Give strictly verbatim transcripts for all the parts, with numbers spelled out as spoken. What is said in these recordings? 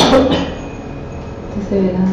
se ve la,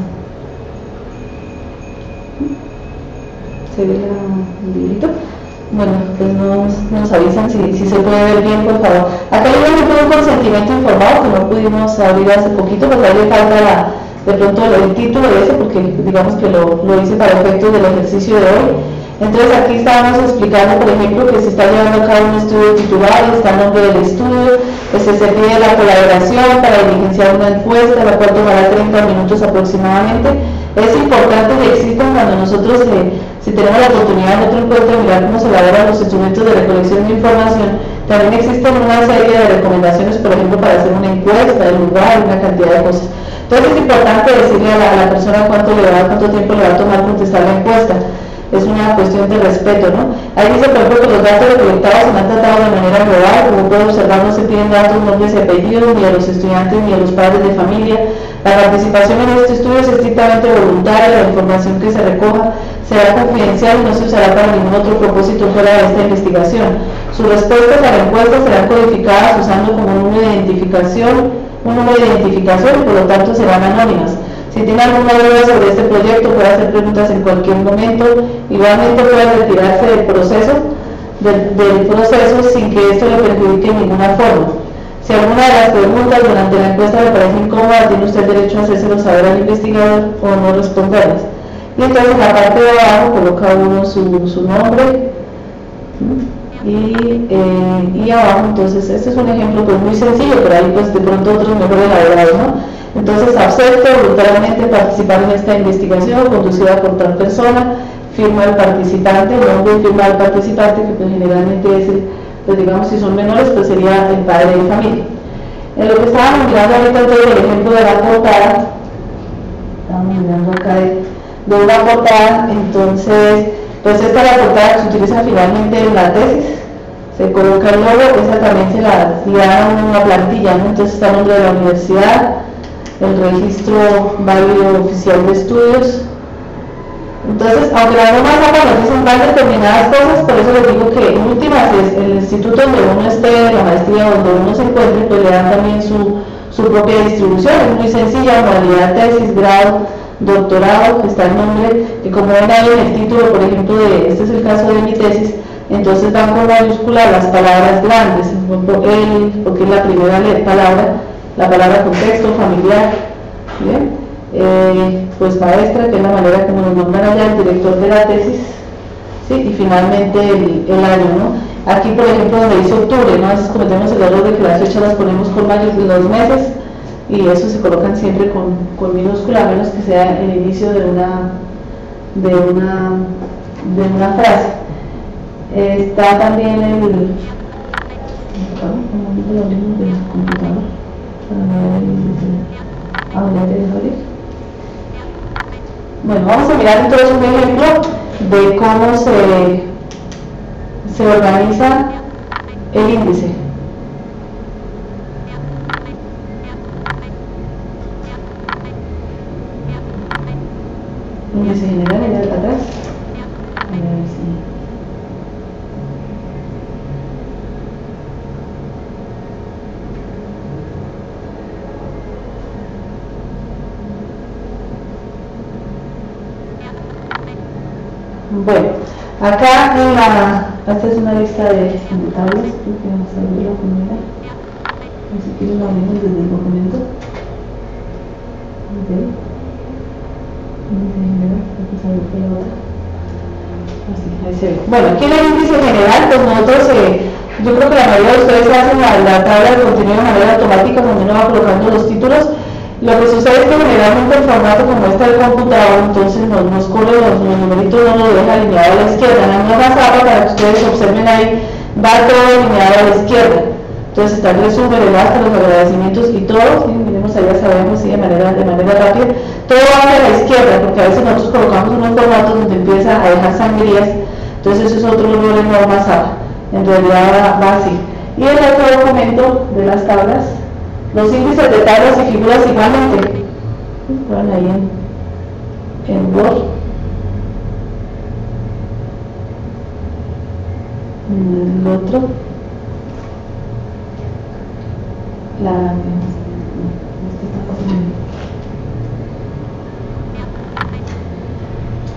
se ve la, el librito. Bueno, pues nos, nos avisan si, si se puede ver bien, por favor. Acá hay un ejemplo de un consentimiento informado que no pudimos abrir hace poquito, porque ahí le falta la, de pronto el título de ese, porque digamos que lo, lo hice para efectos del ejercicio de hoy. Entonces aquí estábamos explicando, por ejemplo, que se está llevando a cabo un estudio titular, está el nombre del estudio, que se, se pide la colaboración para diligenciar una encuesta, la cual tomará treinta minutos aproximadamente. Es importante que existan cuando nosotros, eh, si tenemos la oportunidad en otro encuentro de mirar cómo se elaboran los instrumentos de recolección de información, también existen una serie de recomendaciones, por ejemplo, para hacer una encuesta, el lugar, una cantidad de cosas. Entonces es importante decirle a la, a la persona cuánto le va, cuánto tiempo le va a tomar contestar la encuesta. Es una cuestión de respeto, ¿no? Ahí dice, por ejemplo, que los datos recolectados se han tratado de manera global. Como puede observar, no se piden datos, nombres y apellidos, ni a los estudiantes ni a los padres de familia. La participación en este estudio es estrictamente voluntaria. La información que se recoja será confidencial y no se usará para ningún otro propósito fuera de esta investigación. Sus respuestas a la encuesta serán codificadas usando como número de identificación, un número de identificación y por lo tanto serán anónimas. Si tiene alguna duda sobre este proyecto, puede hacer preguntas en cualquier momento. Igualmente puede retirarse del proceso, del, del proceso sin que esto le perjudique en ninguna forma. Si alguna de las preguntas durante la encuesta le parece incómoda, tiene usted derecho a hacérselo saber al investigador o no responderlas. Y entonces en la parte de abajo coloca uno su, su nombre y, eh, y abajo, entonces este es un ejemplo pues muy sencillo, pero ahí pues de pronto otros mejor elaborados, ¿no? Entonces acepto voluntariamente participar en esta investigación conducida por tal persona, firma el participante, el nombre y firma el participante, que pues generalmente es, el, pues digamos si son menores, pues sería el padre de familia. En lo que estábamos mirando ahorita entonces el ejemplo de la portada, estamos mirando acá de, de una portada, entonces pues esta es la portada que se utiliza finalmente en la tesis, se coloca el logo, esa también se la, le da una plantilla, ¿no? Entonces está el nombre de la universidad, el registro válido oficial de estudios. Entonces, aunque las normas A P A nos dicen más determinadas cosas, por eso les digo que en últimas es el instituto donde uno esté, la maestría donde uno se encuentre, pues le dan también su, su propia distribución. Es muy sencilla, modalidad tesis, grado, doctorado, que está el nombre, que como ven ahí en el título, por ejemplo, de, este es el caso de mi tesis, entonces van con mayúscula las palabras grandes, el, porque es la primera palabra, la palabra contexto, familiar, ¿bien? Eh, pues maestra, que es la manera como nos nombran allá el director de la tesis, ¿sí? Y finalmente el, el año, ¿no? Aquí, por ejemplo, donde dice octubre, ¿no? A veces cometemos el error de que las fechas las ponemos con mayúsculas, los meses, y eso se colocan siempre con, con minúscula, a menos que sea el inicio de una, de una, de una frase. Eh, está también el... Bueno, vamos a mirar entonces un ejemplo de cómo se, se organiza el índice. Índice general, allá atrás. A ver si... Bueno, acá en la, esta es una lista de tablas, creo que vamos a ver la primera, así que lo abrimos desde el documento. Okay. Así, ahí se ve. Bueno, aquí en el índice general, pues nosotros, eh, yo creo que la mayoría de ustedes hacen la, la tabla de contenido de manera automática cuando uno va colocando los títulos. Lo que sucede es que generalmente el formato como está el computador, entonces nos, nos corre los, los numeritos, no nos deja alineado a la izquierda. En la nueva tabla, para que ustedes observen ahí, va todo alineado a la izquierda. Entonces está el resumen, el hasta, los agradecimientos y todo, ¿sí? Miremos allá, sabemos, ¿sí? de, manera, de manera rápida, todo va hacia la izquierda, porque a veces nosotros colocamos unos formatos donde empieza a dejar sangrías, entonces eso es otro error en norma S A P, en realidad va, va así. Y el otro documento de las tablas, los índices de tablas y figuras igualmente, van ahí en, en Word, en el otro, la,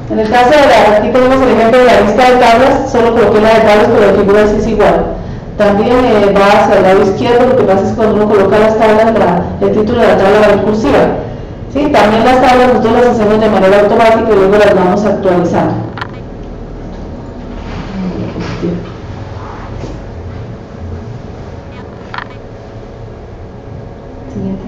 En el caso de la, aquí tenemos el ejemplo de la lista de tablas, solo coloqué la de tablas, pero de figuras es igual. También eh, va hacia el lado izquierdo, lo que pasa es que cuando uno coloca las tablas, la, el título de la tabla va en cursiva. ¿Sí? También las tablas nosotros las hacemos de manera automática y luego las vamos actualizando. Siguiente.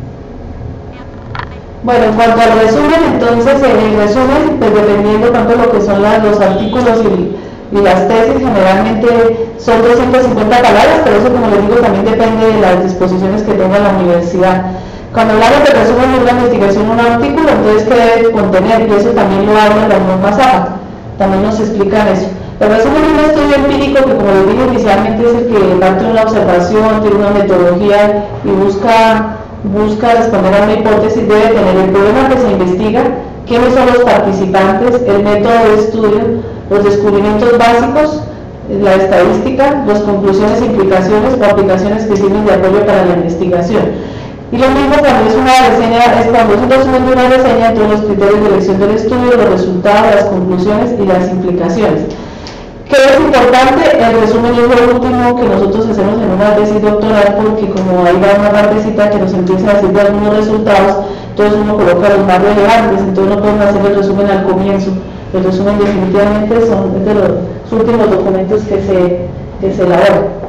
Bueno, en cuanto al resumen, entonces en el resumen, pues dependiendo tanto lo que son las, los artículos y, y las tesis, generalmente son doscientas cincuenta palabras, pero eso, como les digo, también depende de las disposiciones que tenga la universidad. Cuando hablamos de resumen de una investigación, un artículo, entonces ¿qué debe contener? Y eso también lo habla la norma SAPA, también nos explican eso. El resumen de un estudio empírico, que como les dije inicialmente, es el que parte de una observación, tiene una metodología y busca, busca responder a una hipótesis, debe tener el problema que se investiga, quiénes son los participantes, el método de estudio, los descubrimientos básicos, la estadística, las conclusiones, implicaciones o aplicaciones que sirven de apoyo para la investigación. Y lo mismo cuando es una reseña, es cuando es un resumen de una reseña, todos los criterios de elección del estudio, los resultados, las conclusiones y las implicaciones. ¿Qué es importante? El resumen es lo último que nosotros hacemos en una tesis doctoral, porque como ahí va una partecita que nos empieza a decir de algunos resultados, entonces uno coloca los más relevantes, entonces no podemos hacer el resumen al comienzo. El resumen definitivamente son es de los últimos documentos que se, que se elaboran.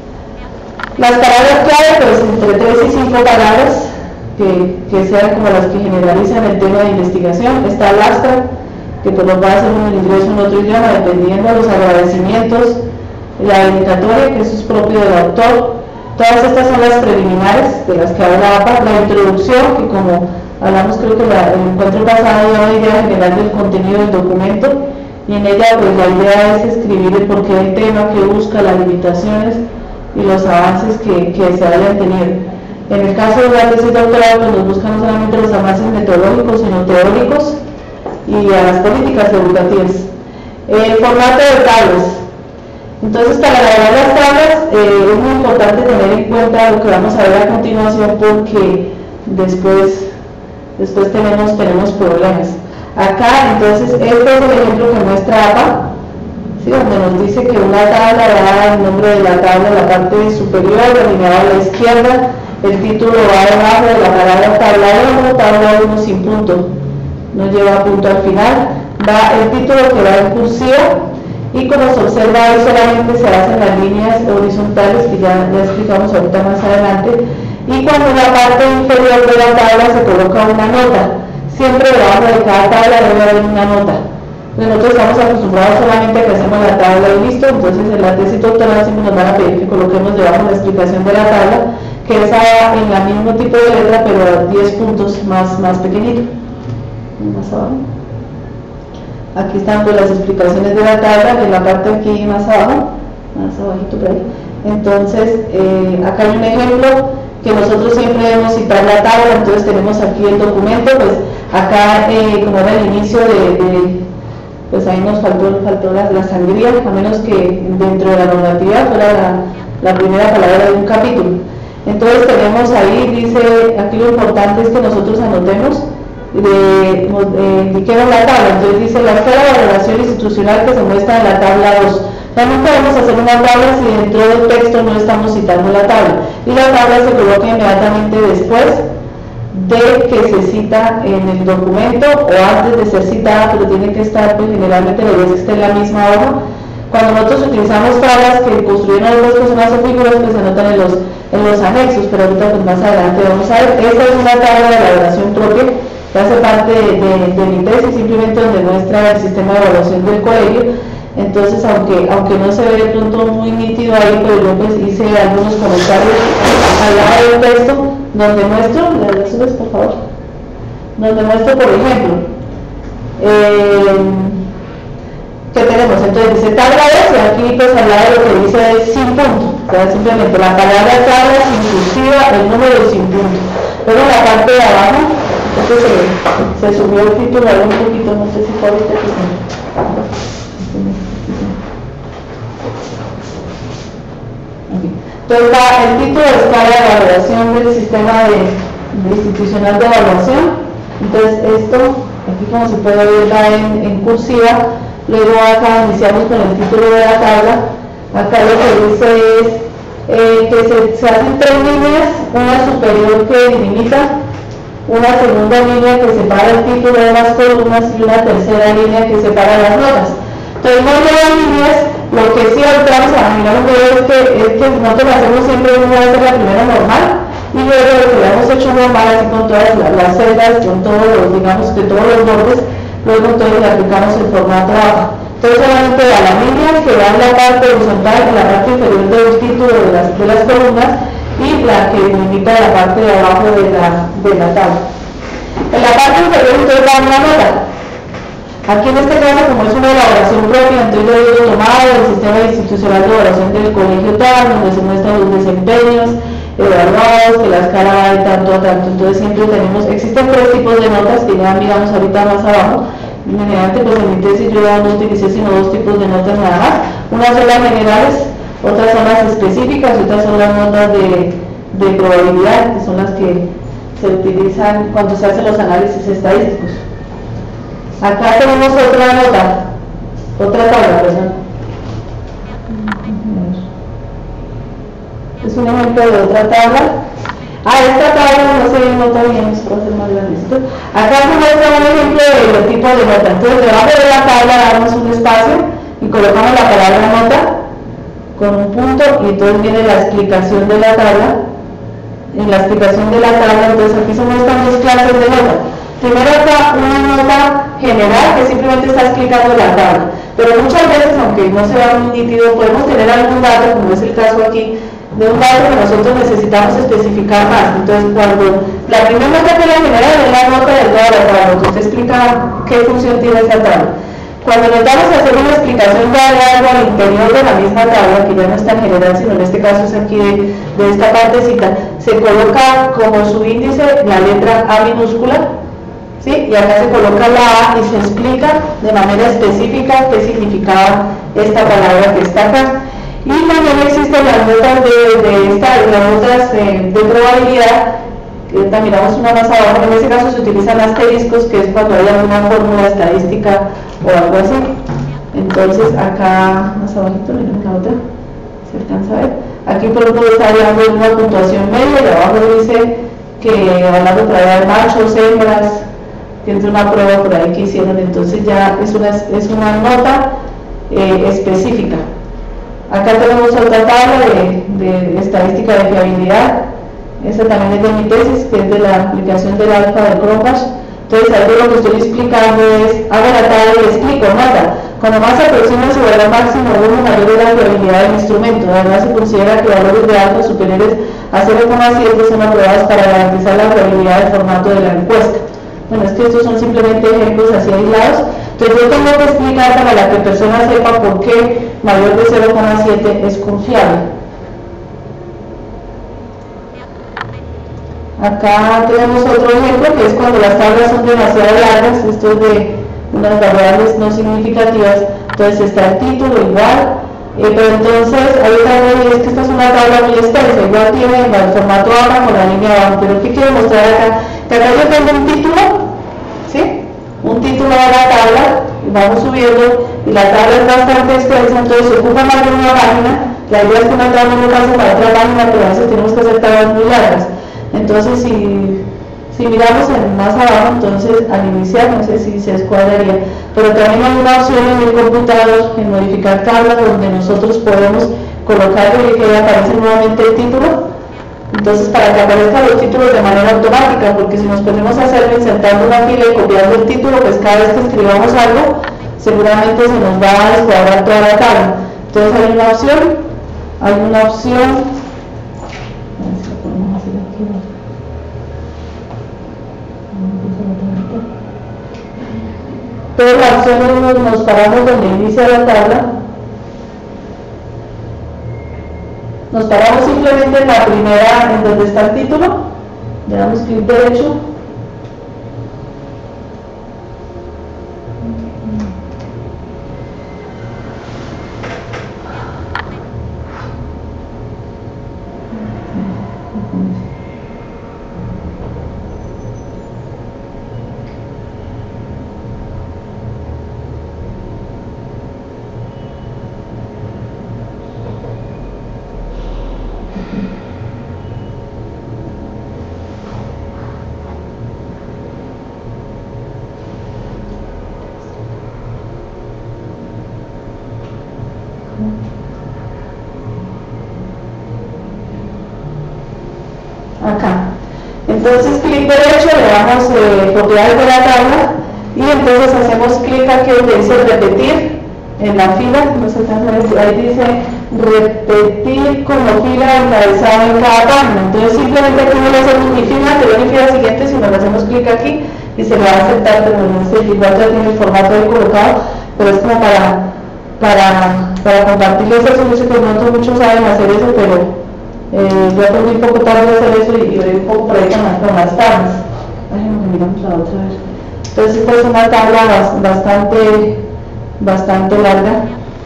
Las palabras clave, pues entre tres y cinco palabras que, que sean como las que generalizan el tema de investigación. Está el abstract, que pues nos va a hacer un inglés o en otro idioma, dependiendo de los agradecimientos, la dedicatoria, que eso es propio del autor. Todas estas son las preliminares de las que habla A P A, la introducción, que como hablamos creo que la, el encuentro pasado da una idea general del contenido del documento, y en ella pues la idea es escribir el porqué del tema, qué busca, las limitaciones y los avances que, que se hayan tenido. En el caso de la tesis doctoral, pues nos buscan no solamente los avances metodológicos, sino teóricos y a las políticas educativas. El formato de tablas. Entonces, para elaborar las tablas eh, es muy importante tener en cuenta lo que vamos a ver a continuación, porque después, después tenemos, tenemos problemas. Acá, entonces, este es el ejemplo que muestra A P A. Sí, donde nos dice que una tabla da el nombre de la tabla en la parte superior, alineada a la izquierda, el título va debajo de la palabra tabla uno, tabla uno sin punto, no lleva punto al final, va el título que va en cursiva, y como se observa ahí solamente se hacen las líneas horizontales, que ya, ya explicamos ahorita más adelante, y cuando en la parte inferior de la tabla se coloca una nota, siempre debajo de cada tabla debe haber una nota. Nosotros estamos acostumbrados solamente a que hacemos la tabla y listo, entonces en la tesis doctoral siempre nos van a pedir que coloquemos debajo la explicación de la tabla, que es en el mismo tipo de letra, pero a diez puntos más, más pequeñito. Más abajo. Aquí están pues las explicaciones de la tabla, en la parte aquí más abajo, más abajito por ahí. Entonces, eh, acá hay un ejemplo que nosotros siempre debemos citar la tabla, entonces tenemos aquí el documento, pues acá eh, como era el inicio de, de pues ahí nos faltó, faltó la, la sangría, a menos que dentro de la normatividad fuera la, la primera palabra de un capítulo. Entonces tenemos ahí, dice, aquí lo importante es que nosotros anotemos, de, de, indiquemos la tabla, entonces dice la escala de valoración institucional que se muestra en la tabla dos. También podemos hacer una tabla si dentro del texto no estamos citando la tabla, y la tabla se coloca inmediatamente después de que se cita en el documento o antes de ser citada, pero tiene que estar, pues generalmente la idea es que esté en la misma hoja. Cuando nosotros utilizamos tablas que construyeron otras personas o figuras, pues se anotan en los, en los anexos, pero ahorita pues más adelante vamos a ver. Esta es una tabla de elaboración propia que hace parte de, de, de mi tesis, simplemente donde muestra el sistema de evaluación del colegio. Entonces, aunque, aunque no se ve de pronto muy nítido ahí, pero yo pues hice algunos comentarios al lado del texto, donde muestro, ¿le subes por favor? Donde muestro, por ejemplo, eh, ¿qué tenemos? Entonces dice tabla dos, y aquí pues al lado de lo que dice sin punto, o sea, simplemente la palabra tabla sin cursiva, el número sin punto. Pero en la parte de abajo, este se, se subió el título ahí un poquito, no sé si fue ahorita que se... Entonces va el título de escala de valoración del sistema de, de institucional de evaluación. Entonces esto Aquí como se puede ver va en, en cursiva. Luego acá iniciamos con el título de la tabla. Acá lo que dice es eh, que se, se hacen tres líneas, una superior que delimita, una segunda línea que separa el título de las columnas y una tercera línea que separa las notas. Entonces no llevan líneas, lo que sí ahorita vamos a mirar un video es que, es que nosotros lo hacemos siempre una vez la primera normal y luego lo que lo hemos hecho normal así con todas las, las celdas, con todos los, digamos que todos los bordes, luego entonces le aplicamos el formato abajo. Entonces solamente a la línea que va en la parte horizontal, en la parte inferior del título de las, de las columnas y la que limita la parte de abajo de la, de la tabla. En la parte inferior entonces va una nota. Aquí en este caso, como es una elaboración propia, entonces yo digo tomado del sistema institucional de evaluación del colegio tal, donde se muestran los desempeños evaluados, que la escala va de tanto a tanto. Entonces siempre tenemos, existen tres tipos de notas que ya miramos ahorita más abajo. Generalmente pues en mi tesis yo no utilicé sino dos tipos de notas nada más. Unas son las generales, otras son las específicas y otras son las notas de, de probabilidad, que son las que se utilizan cuando se hacen los análisis estadísticos. Acá tenemos otra nota, otra tabla, perdón. Es un ejemplo de otra tabla. Ah, esta tabla no se nota bien, esto va a ser más grandecito. Acá se muestra un ejemplo de los tipos de nota. Entonces, debajo de la tabla damos un espacio y colocamos la palabra nota con un punto y entonces viene la explicación de la tabla. En la explicación de la tabla, entonces aquí se muestran dos clases de nota. Primero acá una nota general que simplemente está explicando la tabla, pero muchas veces, aunque no sea muy nítido, podemos tener algún dato, como es el caso aquí, de un dato que nosotros necesitamos especificar más. Entonces, cuando la primera nota que la general es la nota de toda la tabla, que usted explica qué función tiene esa tabla. Cuando nos vamos a hacer una explicación de algo al interior de la misma tabla, que ya no es tan general, sino en este caso es aquí de, de esta partecita, se coloca como su índice la letra A minúscula, ¿sí? Y acá se coloca la A y se explica de manera específica qué significaba esta palabra que está acá. Y también existen las notas de, de esta, las notas eh, de probabilidad, que ahorita miramos una más abajo. En este caso se utilizan asteriscos, que es cuando hay alguna fórmula estadística o algo así. Entonces acá más abajito, miramos la otra, se alcanza a ver. Aquí por ejemplo está hablando de una puntuación media y abajo dice que hablando para dar machos, hembras, tiene una prueba por ahí que hicieron, entonces ya es una, es una nota eh, específica. Acá tenemos otra tabla de, de estadística de fiabilidad, esta también es de mi tesis, que es de la aplicación del alfa de Cronbach. Entonces algo lo que estoy explicando es, hago la tabla y explico, nota, cuando más se aproxima su valor máximo uno mayor es la fiabilidad del instrumento. Además se considera que valores de alfa superiores a cero coma siete son aprobados para garantizar la fiabilidad del formato de la encuesta. Bueno, es que estos son simplemente ejemplos así aislados. Entonces yo tengo que explicar para la que la persona sepa por qué mayor de cero coma siete es confiable. Acá tenemos otro ejemplo que es cuando las tablas son demasiado largas, esto es de unas variables no significativas, entonces está el título igual, eh, pero entonces hay otra cosa, es que esta es una tabla muy extensa, igual tiene el formato abajo con la línea abajo, pero ¿qué quiero mostrar acá? Que acá yo tengo un título, ¿sí? Un título de la tabla, y vamos subiendo, y la tabla es bastante extensa, entonces se ocupa más de una página. La idea es que una tabla no pase para otra página, pero a veces tenemos que hacer tablas muy largas. Entonces, si, si miramos en más abajo, entonces al iniciar, no sé si se escuadraría, pero también hay una opción en el computador, en modificar tablas, donde nosotros podemos colocar y que aparece nuevamente el título. Entonces, para que aparezcan los títulos de manera automática, porque si nos ponemos a hacerlo insertando una fila y copiando el título, pues cada vez que escribamos algo, seguramente se nos va a descuadrar toda la tabla. Entonces hay una opción, hay una opción, pero la opción es nos, nos paramos donde inicia la tabla, nos paramos simplemente en la primera, en donde está el título, le damos clic derecho, Entonces clic derecho, le damos eh, propiedades de la tabla y entonces hacemos clic aquí donde dice repetir en la fila, no sé, ahí dice repetir como fila encabezado en cada página. Entonces simplemente aquí no le hacemos ni fila anterior ni fila siguiente, sino le hacemos clic aquí y se le va a aceptar, pero no sé, igual ya tiene el formato ahí colocado, pero es como para, para, para compartirles eso. Yo sé que no muchos saben hacer eso, pero eh, yo aprendí un poco tarde a hacer eso y, y un poco por ahí con, con las tablas. Ay, no, miramos la otra vez. Entonces esta es una tabla bastante, bastante larga.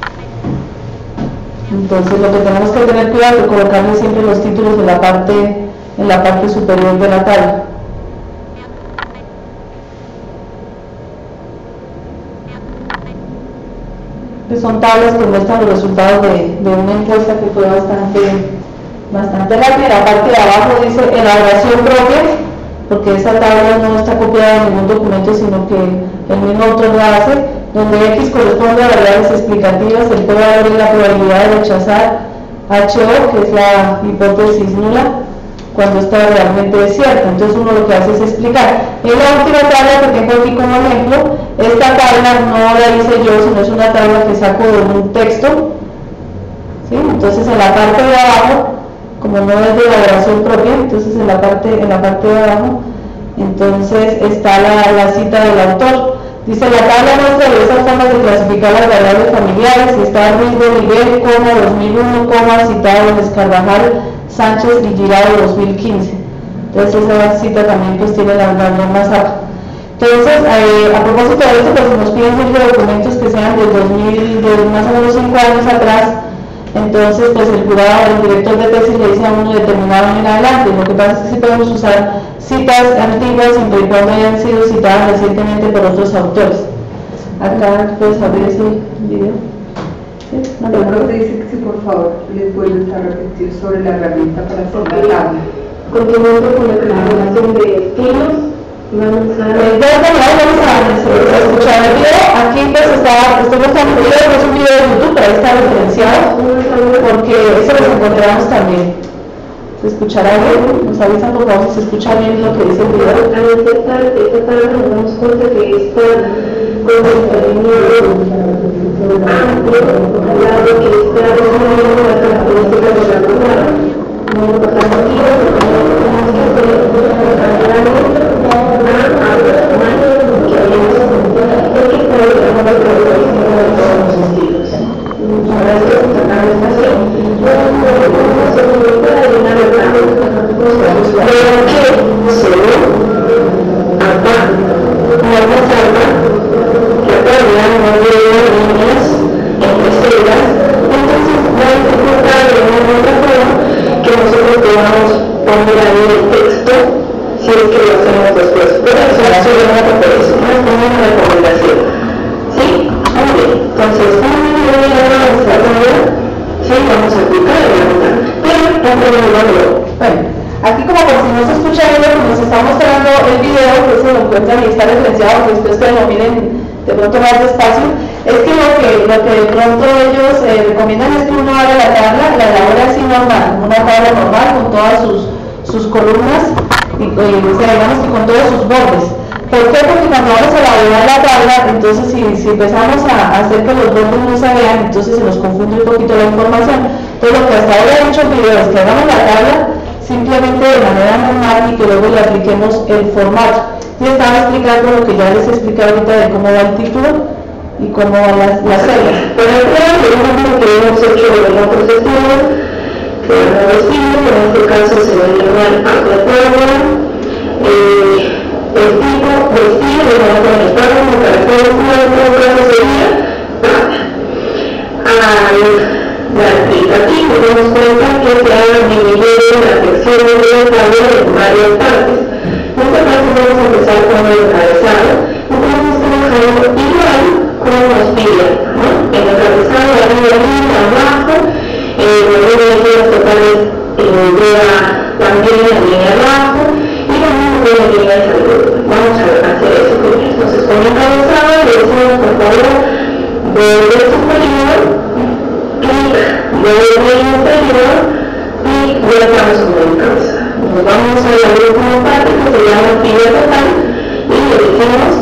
Entonces lo que tenemos que tener cuidado es colocarle siempre los títulos en la parte, en la parte superior de la tabla. Son tablas que muestran los resultados de, de una encuesta que fue bastante, bastante rápida. La parte de abajo dice elaboración propia, porque esa tabla no está copiada en ningún documento, sino que el mismo autor la hace, donde X corresponde a variables explicativas, el P valor es la probabilidad de rechazar H O, que es la hipótesis nula, cuando está realmente cierto. Entonces uno lo que hace es explicar. En la última tabla que tengo aquí como ejemplo, esta tabla no la hice yo, sino es una tabla que saco de un texto, ¿sí? Entonces en la parte de abajo, como no es de elaboración propia, entonces en la parte, en la parte de abajo, entonces está la, la cita del autor. Dice, la tabla muestra diversas formas de clasificar las variables familiares, y está Ruiz de Nivel, coma, dos mil uno, coma, citado en Carvajal, Sánchez y Girado dos mil quince. Entonces esa cita también pues tiene la, la norma S A P. Entonces, eh, a propósito de esto, pues nos piden siempre documentos que sean del dos mil, de más o menos cinco años atrás. Entonces, pues el jurado, el director de tesis le dice a uno determinado en adelante. Lo que pasa es que sí podemos usar citas antiguas siempre y cuando hayan sido citadas recientemente por otros autores. Acá puedes abrir ese video. ¿Sí? ¿No? El profe dice que si por favor les vuelves a repetir sobre la herramienta para hacer la tabla. Continuando con la clasificación de estilos, vamos a Eh, ya terminamos, vamos a, a escuchar el video. Aquí pues está, estoy mostrando un video, no es un video de YouTube, pero ahí está referenciado, porque eso lo encontramos también. ¿Se escuchará bien? Nos avisan por favor si se escucha bien lo que dice el video. Al insertar esta tabla nos damos cuenta que está con el término amplio, al lado que está definiendo las características de la tabla. No lo pasamos aquí, tenemos que hacer realmente a más que habíamos porque está definiendo las características de todos los estilos. Ahora es que sacar esta acción. Pero que según acá norma salva que todavía no lleva líneas entre celdas, entonces va a dificultar de una otra forma que nosotros podamos poner ahí el texto si es que lo hacemos después. Por eso la soy una proposición, no es como una recomendación. ¿Sí? Muy bien. Entonces, ¿cómo me voy a dar nuestra tabla? Sí, vamos a aplicar la herramienta. Pero tampoco lo valoro. Bueno, aquí como por si no se escucha bien lo que nos está mostrando el video, que se lo encuentran y está referenciado, que después ustedes lo miren de pronto más despacio, es que lo que, lo que de pronto ellos eh, recomiendan es que uno haga la tabla, la elabora así normal, una tabla normal con todas sus, sus columnas y, y o sea, digamos que con todos sus bordes. ¿Por qué? Porque cuando vamos a elaborar la tabla, entonces si, si empezamos a hacer que los bordes no se vean, entonces se nos confunde un poquito la información. Entonces lo que hasta ahora he dicho el video es que hagamos la tabla simplemente de manera normal y que luego le apliquemos el formato. Y estaba explicando lo que ya les expliqué ahorita de cómo va el título y cómo van las, las celdas. Por ejemplo, el ejemplo que hemos hecho de los otros estudios, que van a decir, en este caso se va a llamar acuatabla, eh, el tipo de estilo de la conectada como característica de un grado sería al aplicativo, nos damos cuenta que se ha dividido la sección de la tabla en varias partes. En este caso vamos a empezar con el encabezado, entonces trabajando igual como nos piden, ¿no? El encabezado arriba, arriba, abajo, eh, luego de las totales eh, lleva también la línea abajo, y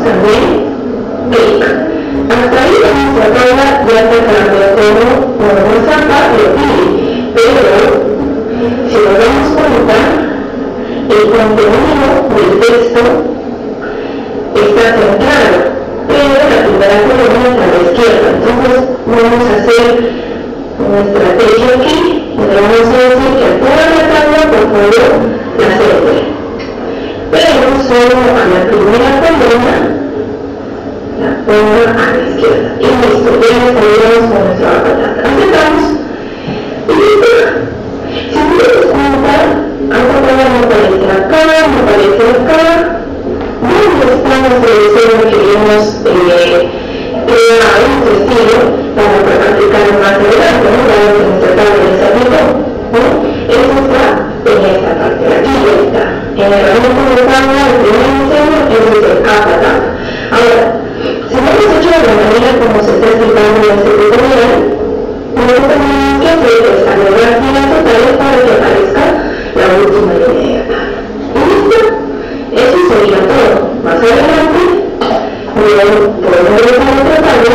también clic. Hasta ahí en nuestra tabla ya se cambió todo por nuestra parte, pero si nos damos cuenta, el contenido del texto está centrado, pero la primera columna está a la izquierda. Entonces vamos a hacer una estrategia aquí, y le vamos a decir que a toda la tabla por favor la centre, pero solo a la primera columna la pongo a la izquierda. Y listo, ya estaríamos con nuestra batalla. Aceptamos y listo. Si no les cuenta, esta tabla no aparece acá, no aparece acá. ¿Dónde están nuestro diseño que hemos eh, creado este estilo para practicar más adelante? ¿No? Dado que nuestra tabla ya se aplicó, ¿no? Eso está en esta parte, aquí ya está. En la herramienta de tabla, el primer diseño, ese es el capa tabla. Ahora, si no lo hemos hecho de la manera como se está explicando en este tutorial, lo que tenemos que hacer es agregar filas totales para que aparezca la última línea de tabla. ¿Y listo? Eso sería todo. Más adelante, luego podemos regresar a otra tabla.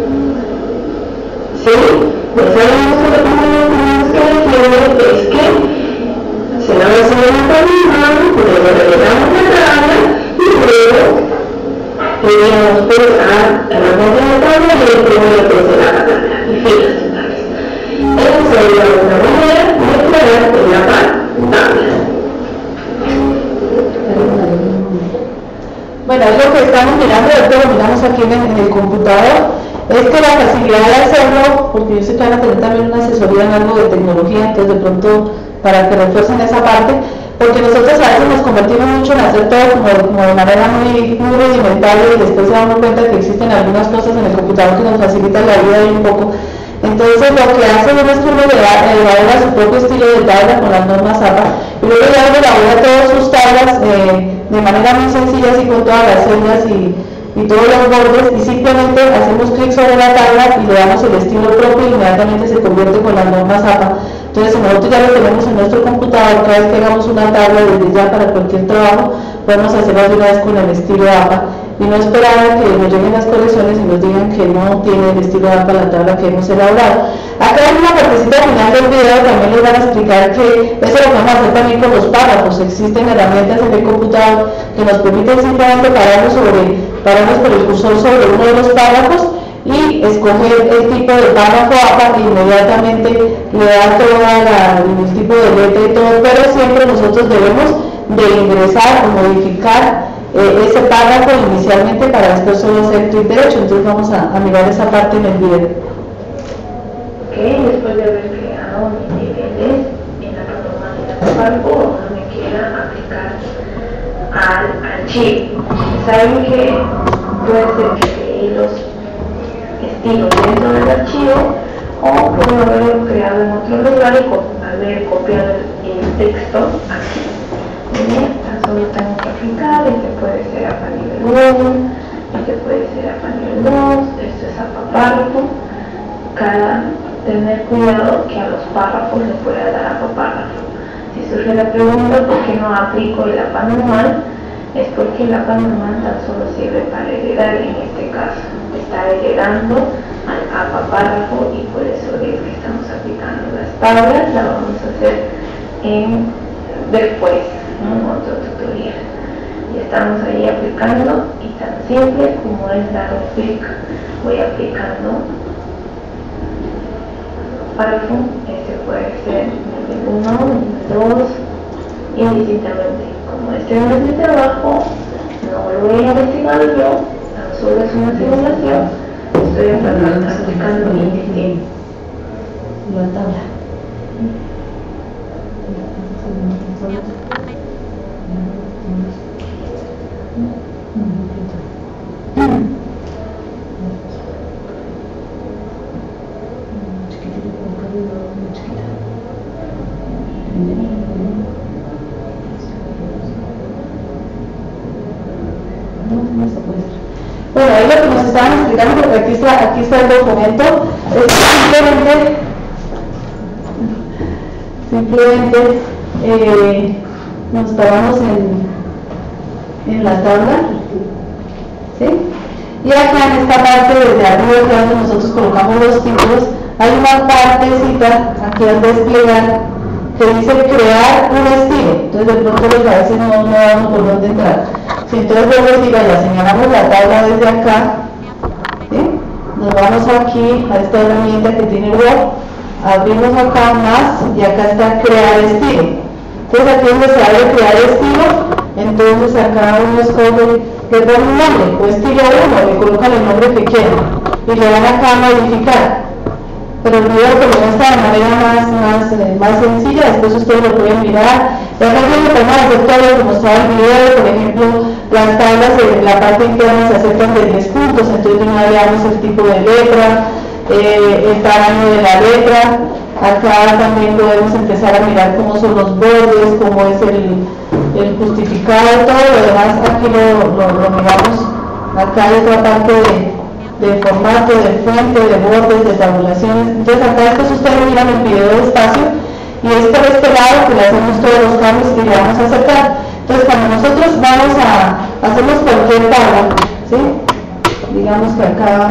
¿Sí? Ya sabemos que lo primero que tenemos que decir es que se va a hacer una columna, luego regresamos a la tabla y luego iríamos pues a la herramienta de tabla y el primero que es la tabla y filas totales. Esa sería una manera de crear en la tabla. Bueno, es lo que estamos mirando, esto lo miramos aquí en el, en el computador, es que la facilidad de hacerlo, porque yo sé que van a tener también una asesoría en algo de tecnología, entonces de pronto para que refuercen esa parte, porque nosotros a veces nos convertimos mucho en hacer todo como, como de manera muy, muy rudimentaria y después se damos cuenta que existen algunas cosas en el computador que nos facilitan la vida un poco. Entonces lo que hace uno es que uno elabora su propio estilo de tabla con las normas A P A y luego ya uno elabora todas sus tablas eh, de manera muy sencilla, así con todas las celdas y, y todos los bordes, y simplemente hacemos clic sobre la tabla y le damos el estilo propio y inmediatamente se convierte con las normas A P A. Entonces nosotros ya lo tenemos en nuestro computador, cada vez que hagamos una tabla desde ya para cualquier trabajo, podemos hacerlo de una vez con el estilo A P A y no esperar a que nos lleguen las correcciones y nos digan que no tiene el estilo A P A la tabla que hemos elaborado. Acá en una partecita final del video también les van a explicar que eso lo vamos a hacer también con los párrafos. Existen herramientas en el computador que nos permiten simplemente pararnos, sobre, pararnos por el cursor sobre uno de los párrafos y escoger el tipo de párrafo A P A e inmediatamente le da todo el tipo de letra y todo, pero siempre nosotros debemos de ingresar o modificar eh, ese párrafo inicialmente para después solo hacer clic derecho. Entonces vamos a, a mirar esa parte en el video. Ok, después de haber creado mis niveles en la normalidad de párrafo, uno me quiera aplicar al archivo. Saben que puede ser que creé los estilos dentro del archivo o puedo haberlo creado en otro lugar y haber copiado el texto aquí. Bien, tan solo tengo que aplicar, este puede ser A P A nivel uno, este puede ser A P A nivel dos, esto es A P A párrafo. Cada, tener cuidado que a los párrafos le pueda dar A P A párrafo. Si surge la pregunta por qué no aplico el A P A normal, es porque el A P A normal tan solo sirve para heredar. En este caso está heredando al A P A párrafo y por eso es que estamos aplicando las tablas. La vamos a hacer en, después, ¿no? En otro tutorial. Ya estamos ahí aplicando y tan simple como es dar un clic, voy aplicando párrafo. Este puede ser nivel uno, nivel dos, indistintamente. Como este no es mi trabajo, no lo voy a investigar yo, tan solo es una simulación, estoy aplicando indistinto. La tabla. Bueno, ahí lo que nos estaban explicando, porque aquí está, aquí está el documento, es simplemente, simplemente eh, nos paramos en, en la tabla, ¿sí? ¿sí? Y acá en esta parte, desde arriba, que donde nosotros colocamos los títulos, hay una partecita aquí al desplegar que dice crear un estilo. Entonces de pronto los a veces no, no damos por dónde entrar. Si entonces vuelvo a decir, ya señalamos la tabla desde acá, ¿sí? Nos vamos aquí a esta herramienta que tiene web, abrimos acá más y acá está crear estilo. Entonces aquí es donde se abre crear estilo, entonces acá uno escoge, le dan un nombre, o estilo uno, le colocan el nombre que quieran y le dan acá a modificar. Pero el video que lo muestra de manera más, más, eh, más sencilla, después ustedes lo pueden mirar. Y acá tiene que tomar hacer todo lo que mostraba el video, por ejemplo, las tablas en la parte interna se aceptan de diez puntos, entonces de una vez damos el tipo de letra, eh, el tamaño de la letra. Acá también podemos empezar a mirar cómo son los bordes, cómo es el, el justificado, todo lo demás aquí lo, lo, lo miramos. Acá hay otra parte de, de formato, de fuente, de bordes, de tabulaciones. Entonces acá estos ustedes miran el video despacio y es por este lado que le hacemos todos los cambios que le vamos a aceptar. Entonces cuando nosotros vamos a hacemos cualquier tabla, ¿sí? Digamos que acá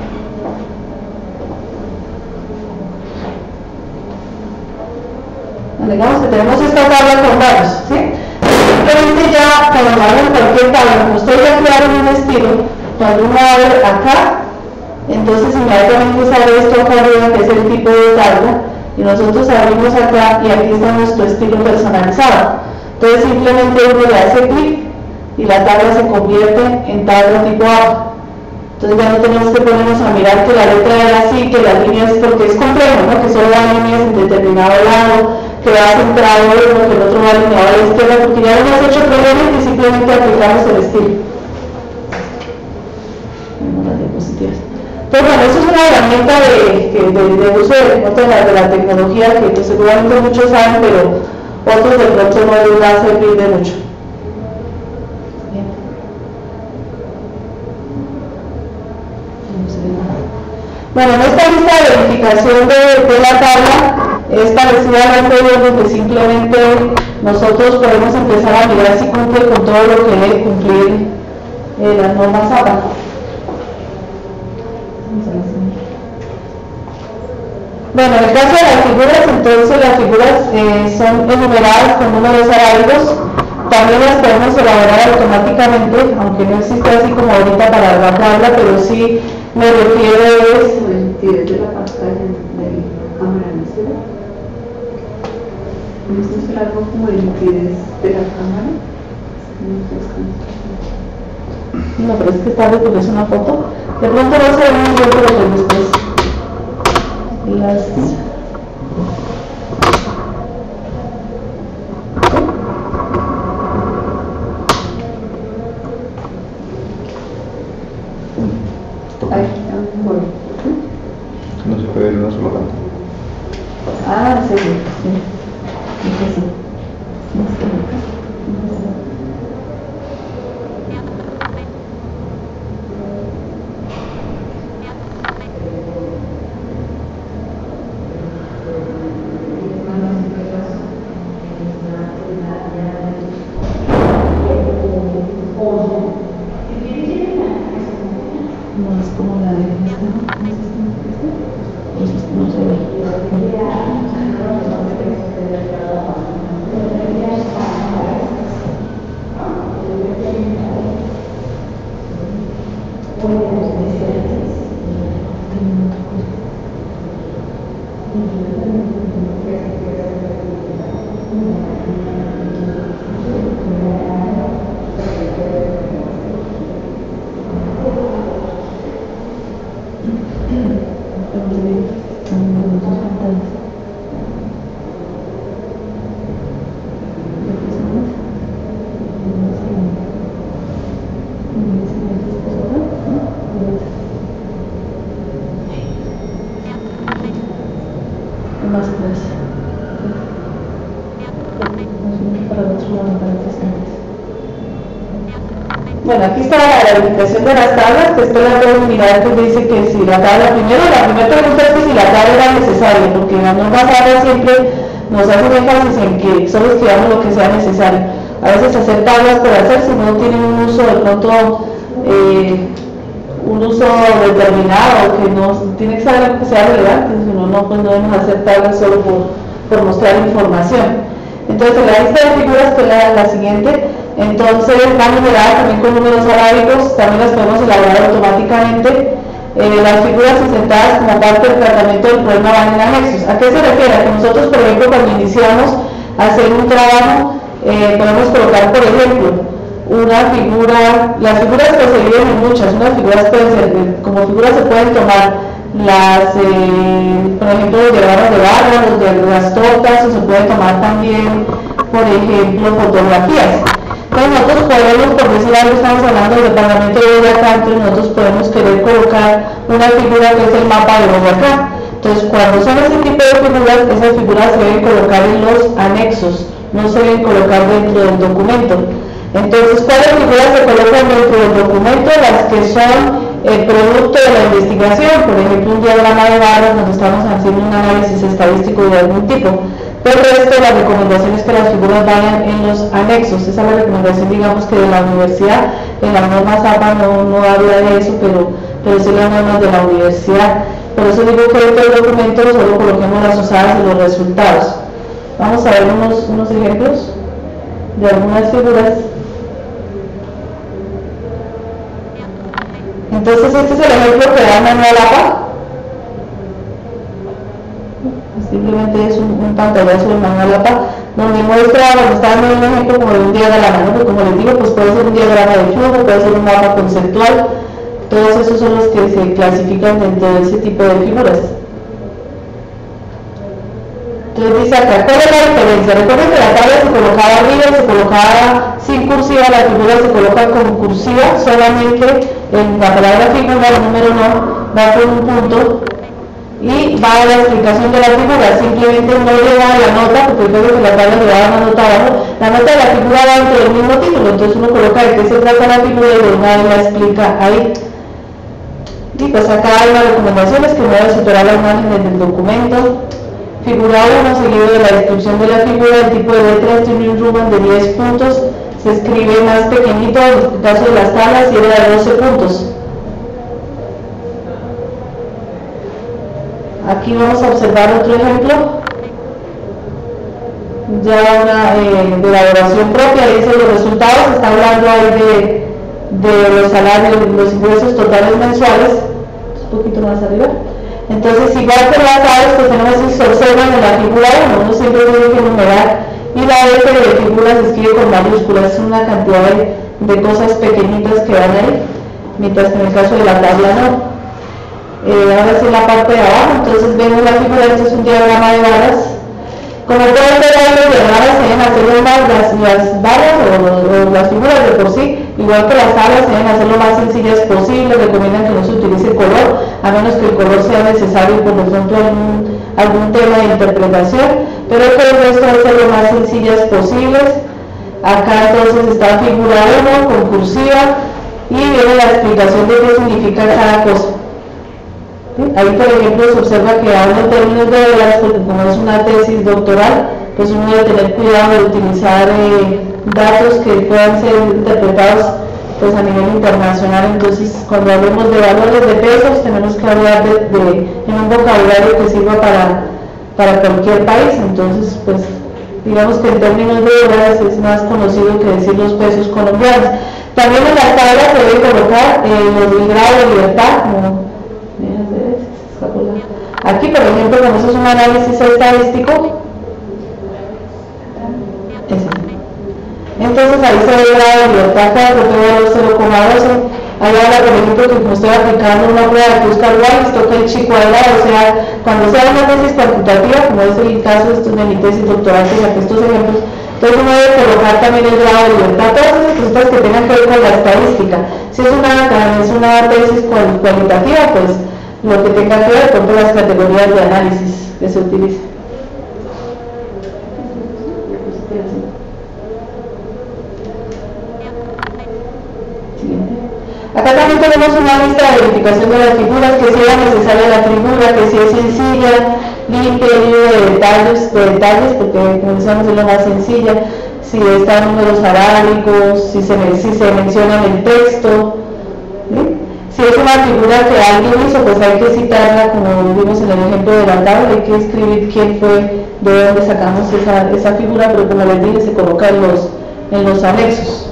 digamos que tenemos esta tabla con varios, ¿sí? Simplemente ya cuando abren cualquier tabla, como ustedes ya crearon un estilo, cuando uno abre acá, entonces inmediatamente sale esto acá arriba que es el tipo de tabla y nosotros abrimos acá y aquí está nuestro estilo personalizado. Entonces simplemente uno le hace clic y la tabla se convierte en tabla tipo A. Entonces ya no tenemos que ponernos a mirar que la letra era así, que las líneas, porque es complejo, ¿no? Que solo hay líneas en determinado lado, que va centrado uno, que el otro va alineado a la izquierda, porque ya lo hemos hecho previamente y simplemente aplicamos el estilo. Vemos las diapositivas. Entonces, bueno, eso es una herramienta de, de, de, de uso de, de, la, de la tecnología que pues, seguramente muchos saben, pero otros de pronto no les va a servir de mucho. Bueno, en esta lista de verificación de, de la tabla es parecida a la anterior, donde simplemente nosotros podemos empezar a mirar si cumple con todo lo que debe cumplir eh, las normas A P A. Bueno, en el caso de las figuras, entonces las figuras eh, son enumeradas con números arábigos. También las podemos elaborar automáticamente, aunque no existe así como ahorita para la tabla, pero sí me refiero es el nitidez de la pantalla de la cámara, ¿no será? ¿No será algo como el nitidez de la cámara? No, pero es que está bien porque es una foto. De pronto no se ve muy bien, pero pues después las... Ay, bueno. No se puede ver una sola pantalla. Ah, sí, sí, sí. Sí, sí. No es como la de esta, no se ve. Más tres. Para el otro lado, para tres antes. Bueno, aquí está la verificación de las tablas, que esto la pueden mirar, que dice que si la tabla, primero la primera pregunta es que si la tabla era necesaria, porque en las normas A P A siempre nos hacen énfasis en que solo escribamos lo que sea necesario. A veces hacer tablas por hacer, si no tienen un uso de pronto eh, un uso determinado, que no tiene que ser algo que sea relevante, si no, no, pues no debemos aceptarlo solo por, por mostrar información. Entonces, la lista de figuras, que es la, la siguiente, entonces va numerada también con números arábicos, también las podemos elaborar automáticamente. Eh, las figuras presentadas como parte del tratamiento del problema van en anexos. ¿A qué se refiere? A que nosotros, por ejemplo, cuando iniciamos a hacer un trabajo, eh, podemos colocar, por ejemplo, una figura, las figuras pues se dividen en muchas, unas figuras pueden ser, como figuras se pueden tomar las, eh, por ejemplo, los diagramas de barra, los de las tortas, o se puede tomar también, por ejemplo, fotografías. Entonces nosotros podemos, por decir algo, estamos hablando del departamento de Boyacá, entonces nosotros podemos querer colocar una figura que es el mapa de Boyacá. Entonces cuando son ese tipo de figuras, esas figuras se deben colocar en los anexos, no se deben colocar dentro del documento. Entonces, ¿cuáles figuras se colocan dentro del documento? Las que son el producto de la investigación, por ejemplo, un diagrama de barras donde estamos haciendo un análisis estadístico de algún tipo. Pero el resto de las recomendaciones que las figuras vayan en los anexos. Esa es la recomendación, digamos, que de la universidad. En la norma ZAPA no, no habla de eso, pero, pero sí las normas de la universidad. Por eso digo que dentro del documento solo coloquemos las usadas y los resultados. Vamos a ver unos, unos ejemplos de algunas figuras. Entonces este es el ejemplo que da Manuel APA. Simplemente es un, un pantallazo de Manuel APA, donde muestra, donde está dando un ejemplo como de un diagrama, ¿no? Porque como les digo, pues puede ser un diagrama de flujo, puede ser un mapa conceptual, todos esos son los que se clasifican dentro de ese tipo de figuras. Entonces dice acá, ¿cuál es la diferencia? Recuerden que la tabla se colocaba arriba y se colocaba sin cursiva, la figura se coloca con cursiva, solamente en la palabra figura, el número no, va con un punto y va a la explicación de la figura, simplemente no lleva la nota, porque creo que la tabla le da una nota abajo, la nota de la figura va dentro del mismo título, entonces uno coloca de qué se trata la figura y de una vez la explica ahí. Y pues acá hay unas recomendaciones que no debe superar las imágenes del documento. Figura uno, seguido de la descripción de la figura, el tipo de letras tiene un Rubén de diez puntos, se escribe más pequeñito, en el caso de las tablas, y era de doce puntos. Aquí vamos a observar otro ejemplo, ya una eh, de elaboración propia, dice los resultados, está hablando ahí de, de los salarios, los ingresos totales mensuales, un poquito más arriba. Entonces, igual que las aves, pues tenemos que se observan en la figura uno, uno siempre tiene que numerar, y la F de figura se escribe con mayúsculas, es una cantidad de, de cosas pequeñitas que van ahí, mientras que en el caso de la tabla no. Eh, ahora sí la parte de abajo, entonces vemos la figura, este es un diagrama de barras. Como pueden ver, los diagramas se deben hacer más, las, las barras o, o las figuras de por sí, igual que las tablas, se deben hacer lo más sencillas posible, recomiendan que no se utilice color, a menos que el color sea necesario por ejemplo algún, algún tema de interpretación, pero que el resto debe ser lo más sencillas posibles. Acá entonces está figura uno con cursiva y viene la explicación de qué significa cada cosa. Ahí por ejemplo se observa que habla en términos de horas, porque como es una tesis doctoral, pues uno debe tener cuidado de utilizar eh, datos que puedan ser interpretados pues a nivel internacional. Entonces cuando hablemos de valores de pesos tenemos que hablar de, de, en un vocabulario que sirva para, para cualquier país. Entonces pues digamos que en términos de horas es más conocido que decir los pesos colombianos. También en las tablas se debe colocar eh, los grados de libertad, como aquí por ejemplo, como eso es un análisis estadístico, entonces ahí se ve el grado de libertad, cada que valor cero coma doce. Ahí habla por ejemplo que como estoy aplicando una prueba de Oscar Wilde, toca el chi cuadrado, o sea, cuando sea una tesis cuantitativa, como es el caso de mi tesis doctoral, que saqué estos ejemplos, entonces uno debe colocar también el grado de libertad, todas esas cosas que tengan que ver con la estadística. Si es una, es una tesis cualitativa, pues lo que tenga que ver con todas las categorías de análisis que se utilizan. Acá también tenemos una lista de verificación de las figuras, que sea necesaria la figura, que sea sencilla, limpia, libre de detalles, de detalles, porque comenzamos en lo más sencilla, si están números arábicos, si se, si se menciona en el texto, Si es una figura que alguien hizo, pues hay que citarla, como vimos en el ejemplo de la tabla, hay que escribir quién fue, de dónde sacamos esa, esa figura, pero como les dije, se coloca en los, en los anexos.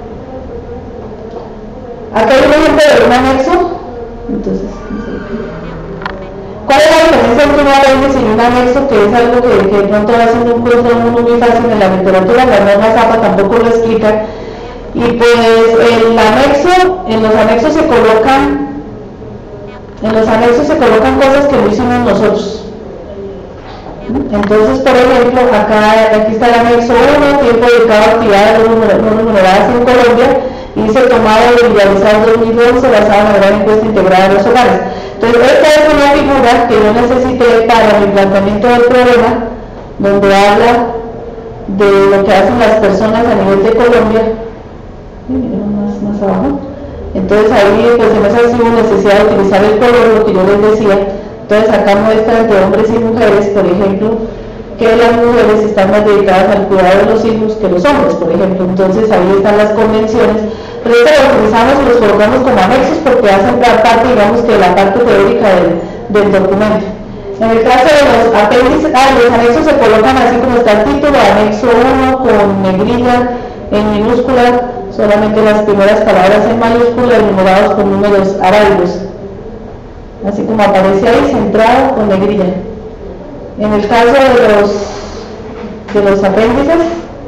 Acá hay un ejemplo de un anexo. Entonces, ¿cuál es la diferencia entre un apéndice y un anexo? Que es algo que, que de pronto va siendo un curso muy fácil en la literatura, la norma Zapa tampoco lo explica. Y pues el anexo, en los anexos se colocan, en los anexos se colocan cosas que no hicimos nosotros. Entonces, por ejemplo, acá, aquí está el anexo uno, tiempo dedicado a actividades no remuneradas en Colombia, índice tomado de realizar dos mil once basado en la gran encuesta integrada de los hogares. Entonces, esta es una figura que yo necesité para mi planteamiento del problema, donde habla de lo que hacen las personas a nivel de Colombia. Más, más abajo. Entonces ahí pues en esa sí hubo necesidad de utilizar el color, lo que yo les decía. Entonces acá muestra entre hombres y mujeres, por ejemplo, que las mujeres están más dedicadas al cuidado de los hijos que los hombres, por ejemplo. Entonces ahí están las convenciones, pero esto lo utilizamos y los colocamos como anexos porque hacen parte, digamos que de la parte teórica del, del documento. En el caso de los apéndices, ah, los anexos se colocan así como está el título, anexo uno con negrilla en minúscula, solamente las primeras palabras en mayúscula y numerados con números arábigos, así como aparece ahí, centrado con negrilla. En el caso de los, de los apéndices,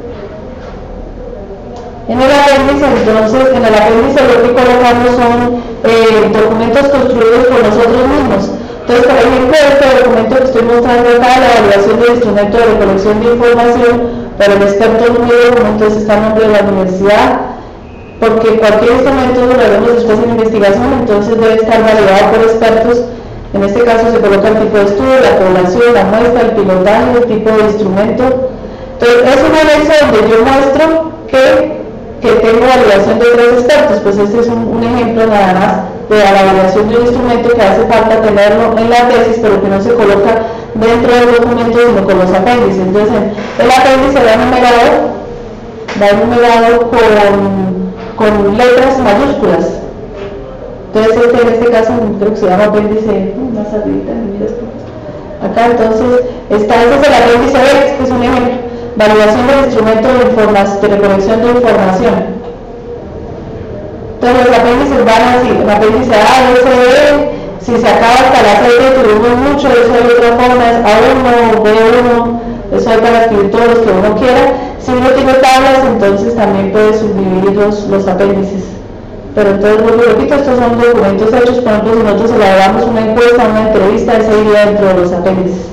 en el apéndice, entonces, en el apéndice lo que colocamos son eh, documentos construidos por nosotros mismos. Entonces, por ejemplo, este documento que estoy mostrando acá, la evaluación del instrumento de recolección de información para el experto número uno, entonces está el nombre de la universidad, porque cualquier instrumento lo haremos después en investigación, entonces debe estar validado por expertos. En este caso se coloca el tipo de estudio, la población, la muestra, el pilotaje, el tipo de instrumento. Entonces es un anexo donde yo muestro que, que tengo validación de tres expertos, pues este es un, un ejemplo nada más de la validación de un instrumento que hace falta tenerlo en la tesis, pero que no se coloca dentro del documento sino con los apéndices. Entonces el apéndice va numerado, va numerado con con letras mayúsculas. Entonces este en este caso creo que se llama apéndice, uh, más arriba, acá entonces está, este es el apéndice B, este es un ejemplo, validación del instrumento de, de recolección de información. Entonces los apéndices van así, el apéndice A, B, C, D, si se acaba hasta la C, tuvimos mucho, eso hay otra forma, es A uno, B uno, eso hay para escribir todos los que uno quiera. Si uno tiene tablas, entonces también puede subdividir los, los apéndices. Pero entonces, vuelvo y repito, estos son documentos hechos, por ejemplo, si nosotros elaboramos una encuesta, una entrevista, ese iría dentro de los apéndices.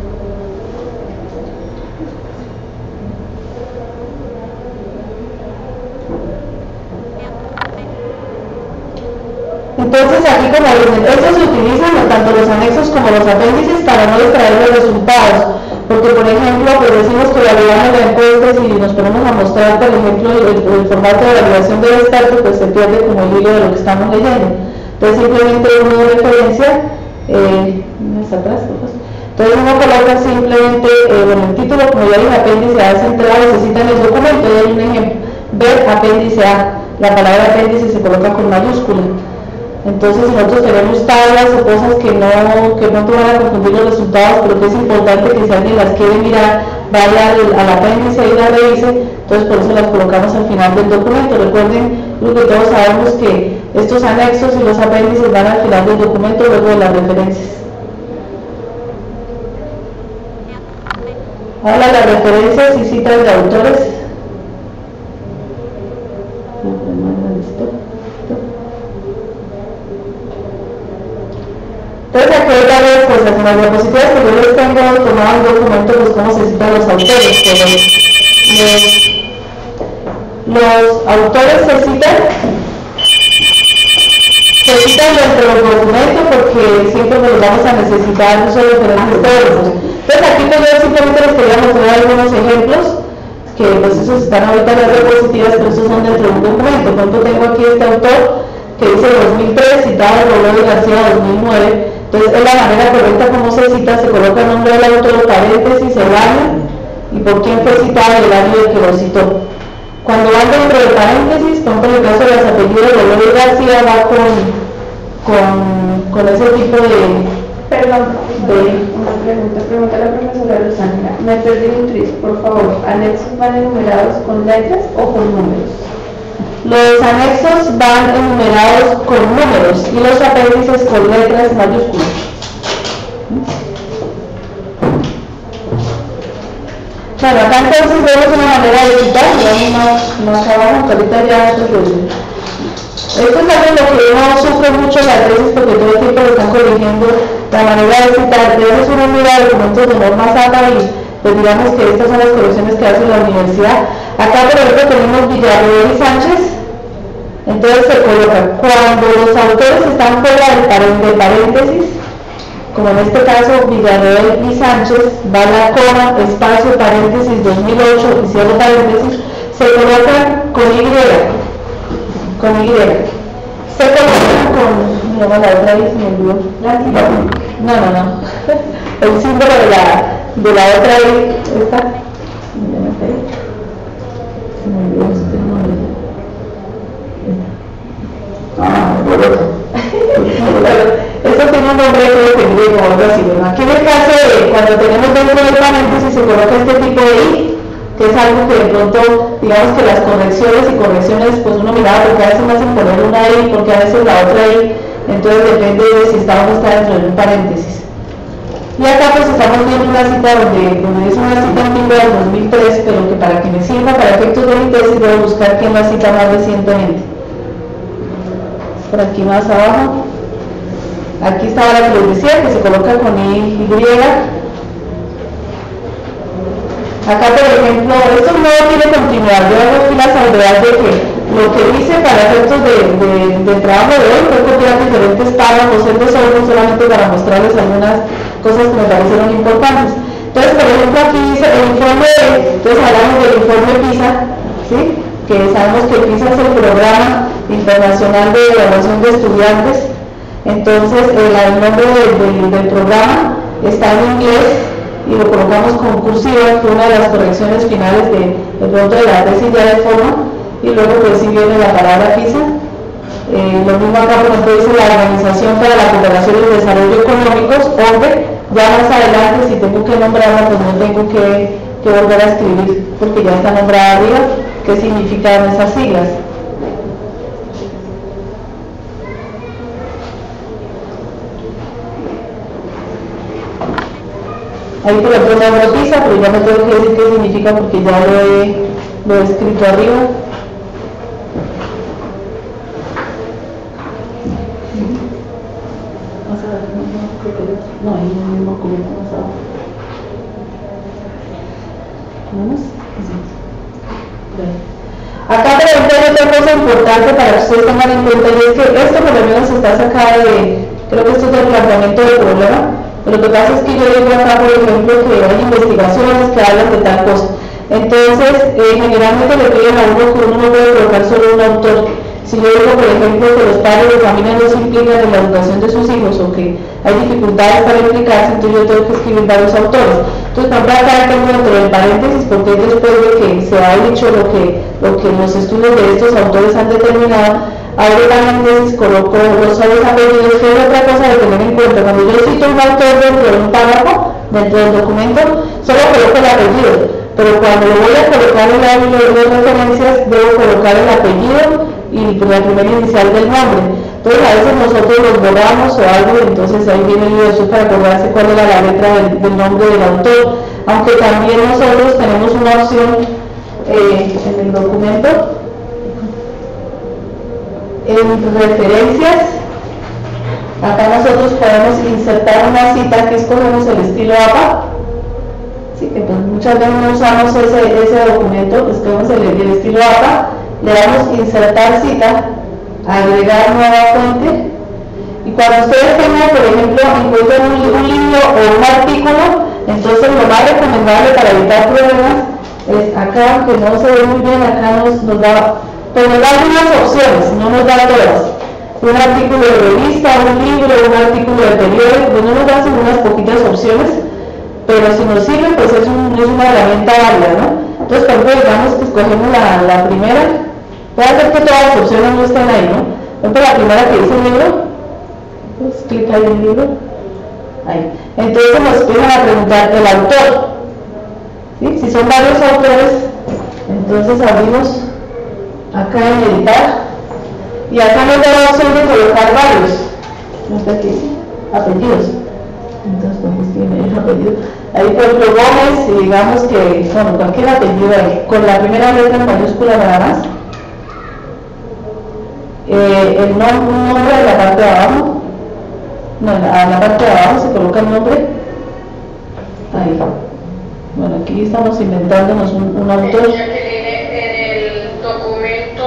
Entonces aquí, como dicen, estos se utilizan tanto los anexos como los apéndices para no extraer los resultados. Porque, por ejemplo, pues decimos que validamos la encuesta y si nos ponemos a mostrar, por ejemplo, el, el formato de validación del experto, pues se pierde como el hilo de lo que estamos leyendo. Entonces, simplemente uno de referencia, eh, más atrás, pues. Entonces, uno coloca simplemente, eh, bueno, el título, como ya dije, apéndice A centrado, necesita en el documento, y hay un ejemplo, ver apéndice A, la palabra apéndice se coloca con mayúscula. Entonces, si nosotros tenemos tablas o cosas que no, que no te van a confundir los resultados, pero que es importante que si alguien las quiere mirar, vaya al, al apéndice y la revise, entonces por eso las colocamos al final del documento. Recuerden, lo que todos sabemos que estos anexos y los apéndices van al final del documento luego de las referencias. Ahora las referencias y citas de autores. Entonces aquí hay varias cosas, en las diapositivas que yo les tengo tomado el documento, pues cómo se citan los autores, pero los, los autores se citan, se citan dentro del documento porque siempre los vamos a necesitar, no solo diferentes teóricos. Entonces aquí pues yo simplemente les quería mostrar algunos ejemplos, que pues esos están ahorita en las diapositivas, pero esos son dentro de un documento. Por ejemplo, tengo aquí este autor que dice dos mil tres, citado Rolando García dos mil nueve. Entonces, es la manera correcta como se cita, se coloca el nombre del autor, paréntesis, el año y por quién fue citado y el año del que lo citó. Cuando van dentro de paréntesis, por ejemplo, en el caso de los apellidos de Rolando García va con, con, con ese tipo de... Perdón, de una pregunta, pregunta a la profesora Luzania. Me perdí un tris, por favor. ¿Anexos van enumerados con letras o con números? Los anexos van enumerados con números y los apéndices con letras mayúsculas. Bueno, acá entonces vemos una manera de quitar, y más, más abajo, que ahorita ya esto es esto es algo en lo que uno sufre mucho las veces porque todo el tiempo lo están corrigiendo la manera de citar. De veces uno mira documentos de norma SATA y pues digamos que estas son las correcciones que hace la universidad. Acá por ejemplo tenemos Villarreal y Sánchez, entonces se coloca cuando los autores están fuera del paréntesis, como en este caso Villarreal y Sánchez, va la coma, espacio, paréntesis dos mil ocho y cierre paréntesis, se colocan con Y. Con Y. Se colocan con, mira, la otra vez me olvidó. No, no, no. El símbolo de la, de la otra I, esta. Se me olvidó este nombre. Ah, bueno. Esto tiene un nombre creo que griego o algo así, ¿verdad? Aquí en el caso de cuando tenemos dentro del paréntesis se coloca este tipo de I, que es algo que de pronto, digamos que las correcciones y correcciones, pues uno miraba porque a veces me hacen poner una I, porque a veces la otra I, entonces depende de si está o no está dentro de un paréntesis. Y acá pues estamos viendo una cita donde, donde es una cita antigua del dos mil tres, pero que para que me sirva para efectos de mi tesis debo buscar quién la cita más recientemente. Por aquí más abajo. Aquí estaba la que les decía, que se coloca con Y. Acá, por ejemplo, esto no tiene continuidad. Yo hago aquí la salvedad de que lo que hice para efectos de, de, del trabajo de hoy fue copiar diferentes párrafos en desorden solamente para mostrarles algunas cosas que me parecieron importantes. Entonces, por ejemplo, aquí dice el informe, entonces hablamos del informe PISA, ¿sí? Que sabemos que PISA es el Programa Internacional de Evaluación de Estudiantes. Entonces, el, el nombre del, del, del programa está en inglés y lo colocamos con cursiva, que una de las correcciones finales de, de pronto de la tesis ya de forma, y luego pues si viene la palabra PISA. Eh, lo mismo acá, por ejemplo, dice la Organización para la Cooperación y el Desarrollo Económicos, O C D E, ya más adelante si tengo que nombrarla, pues no tengo que, que volver a escribir, porque ya está nombrada arriba, qué significan esas siglas. Ahí por ejemplo no lo PISA, pero ya no tengo que decir qué significa porque ya lo he, lo he escrito arriba. No, ahí no mismo documento más abajo. ¿Vamos? Acá por ejemplo hay otra cosa importante para que ustedes tengan en cuenta y es que esto por lo menos está sacado de, creo que esto es del planteamiento del problema. Lo que pasa es que yo digo acá, por ejemplo, que hay investigaciones que hablan de tal cosa. Entonces, eh, generalmente le piden a uno que uno no puede colocar solo un autor. Si yo digo, por ejemplo, que los padres de familia no se implican en la educación de sus hijos o que hay dificultades para implicarse, entonces yo tengo que escribir varios autores. Entonces, por ejemplo, acá tengo dentro del paréntesis, porque es después de que se ha dicho lo que, lo que los estudios de estos autores han determinado. Ahora también coloco los solos apellidos, que es otra cosa de tener en cuenta. Cuando yo cito un autor dentro de un párrafo, dentro del documento, solo coloco el apellido, pero cuando lo voy a colocar en la bibliografía de referencias, debo colocar el apellido y la primera inicial del nombre. Entonces a veces nosotros los borramos o algo, entonces ahí viene el eso para acordarse cuál era la letra del, del nombre del autor, aunque también nosotros tenemos una opción eh, en el documento. En referencias, acá nosotros podemos insertar una cita que escogemos el estilo A P A. Sí, que pues muchas veces no usamos ese, ese documento, escogemos el, el estilo A P A, le damos insertar cita, agregar nueva fuente, y cuando ustedes tengan, por ejemplo, encuentran un, un libro o un artículo, entonces lo más recomendable para evitar problemas es acá, que no se ve muy bien, acá nos, nos da pero nos da algunas opciones, no nos da todas. Un artículo de revista, un libro, un artículo de periódico, pues no nos da unas poquitas opciones, pero si nos sirve, pues es, un, es una herramienta válida, ¿no? Entonces, por ejemplo, digamos que escogemos la, la primera, puede ser que todas las opciones no estén ahí, ¿no? Por ejemplo, la primera que dice libro, Pues clic ahí en el libro. Ahí. Entonces nos empiezan a preguntar el autor. ¿Sí? Si son varios autores, entonces abrimos acá en editar y acá nos da la opción de colocar varios. No está aquí, apellidos. Entonces, pues tiene el apellido. Ahí por ejemplo Gómez, y digamos que, bueno, cualquier apellido ahí, con la primera letra en mayúscula nada más. Eh, el nom nombre de la parte de abajo. No, a la, la parte de abajo se coloca el nombre. Ahí. Bueno, aquí estamos inventándonos un, un autor. En el documento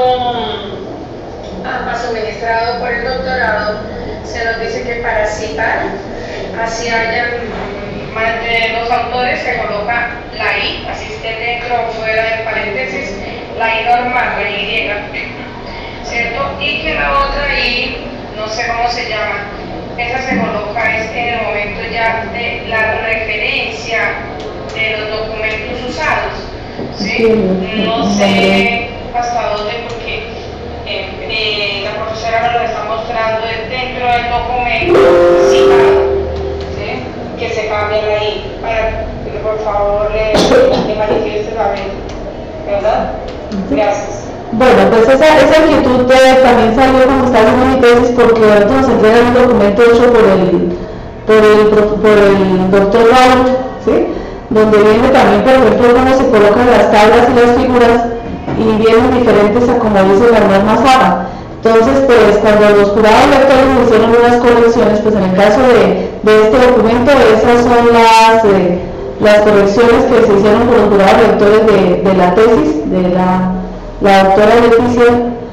suministrado por el doctorado se nos dice que para citar, así hayan más de dos autores, se coloca la I, así esté dentro o fuera del paréntesis, la I normal, la Y, ¿cierto? Y que la otra I, no sé cómo se llama, esa se coloca es en el momento ya de la referencia de los documentos usados, ¿sí? No sé hasta dónde, porque eh, eh, la profesora nos lo está mostrando dentro del documento citado, ¿sí? Que se cambie ahí, para que por favor le, le manifieste la vez, ¿verdad? Gracias. Bueno, pues esa, esa inquietud eh, también salió cuando estaba haciendo mi tesis, porque ahorita nos entregan un documento hecho por el, por el, por el doctor Raúl, ¿sí? Donde viene también, por ejemplo, cómo se colocan las tablas y las figuras, y vienen diferentes a como dice la norma SAPA. Entonces, pues cuando los jurados lectores me hicieron unas correcciones, pues en el caso de, de este documento, esas son las, eh, las correcciones que se hicieron por los jurados lectores de, de la tesis, de la, la doctora Leticia,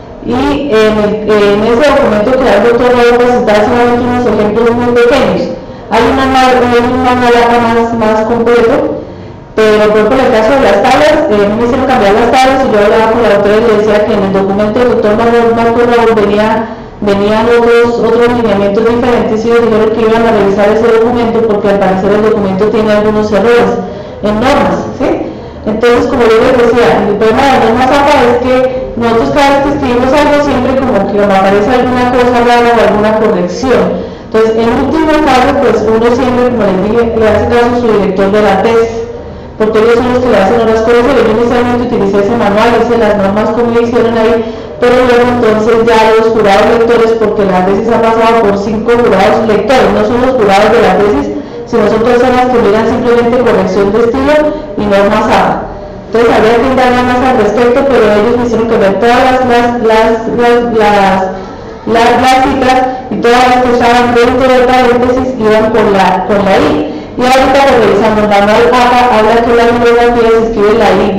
y en, el, en ese documento que da el doctor Raúl, pues está solamente unos ejemplos muy pequeños. Hay una mapa más, más completo, pero por ejemplo en el caso de las tablas, eh, me hicieron cambiar las tablas y yo hablaba con la doctora y le decía que en el documento del doctor Raúl venía, venían otros, otros lineamientos diferentes y ellos dijeron que iban a revisar ese documento porque al parecer el documento tiene algunos errores en normas, ¿sí? Entonces, como yo les decía, el problema de la norma SAPA es que nosotros cada vez que escribimos algo siempre como que nos aparece alguna cosa rara o alguna corrección. Entonces, en último caso, pues uno siempre, como les dije, le hace caso a su director de la tesis, porque ellos son los que le hacen horas correcciones. Yo inicialmente utilicé ese manual, hice las normas como le hicieron ahí, pero luego entonces ya los jurados lectores, porque la tesis ha pasado por cinco jurados lectores, no son los jurados de la tesis, sino son personas que miran simplemente corrección de estilo y normas SAPA. Entonces habría que indagar más al respecto, pero ellos me hicieron que ver todas las, las, las, las, las Las, las citas y todas las que estaban dentro del paréntesis iban con la, con la I. Y ahorita revisando el manual APA habla que la bibliografía se escribe la Y,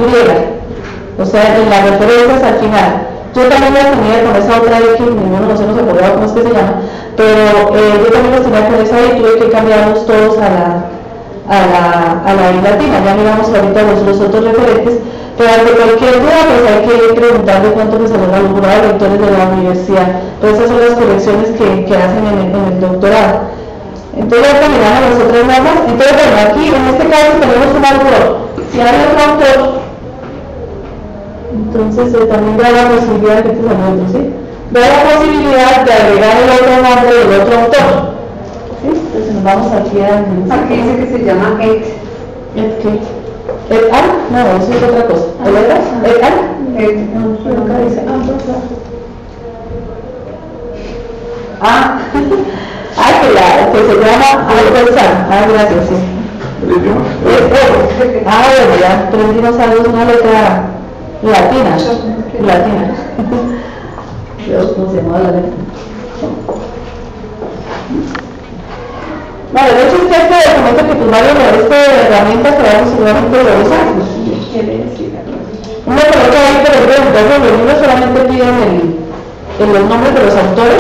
o sea, en las referencias al final. Yo también las tenía con esa otra I que ninguno nos hemos acordado cómo es que se llama, pero eh, yo también las tenía con esa I y tuve que cambiarlos todos a la, a la, a la I latina. Ya miramos ahorita los, los otros referentes. Pero ante cualquier duda, pues hay que ir preguntando cuánto que se los dan los jurados lectores de la universidad. Pues esas son las correcciones que, que hacen en el, en el doctorado. Entonces ya terminamos las otras normas. Entonces, bueno, aquí en este caso tenemos un autor. Si hay otro autor, entonces eh, también da la posibilidad de que este otro, ¿sí? Da la posibilidad de agregar el otro nombre del otro autor. ¿Sí? Entonces nos vamos aquí a... Aquí dice que se llama et. ¿Et qué? ¿Et al? No, eso es otra cosa. ¿El et al? ¿Et al? Et. Acá dice, ah, no, claro. Ah, ah, que, la, que se llama Albersan. Ah, gracias, sí. Es, es. Ah, bueno, ya aprendimos algo, es una letra latina. Latina. Dios, ¿cómo se llama la letra? Bueno, de hecho es que este documento que pues Mario me diste de herramientas que vamos seguramente lo usan. Uno coloca ahí, pero en el caso de los libros solamente piden el, el, los nombres de los autores.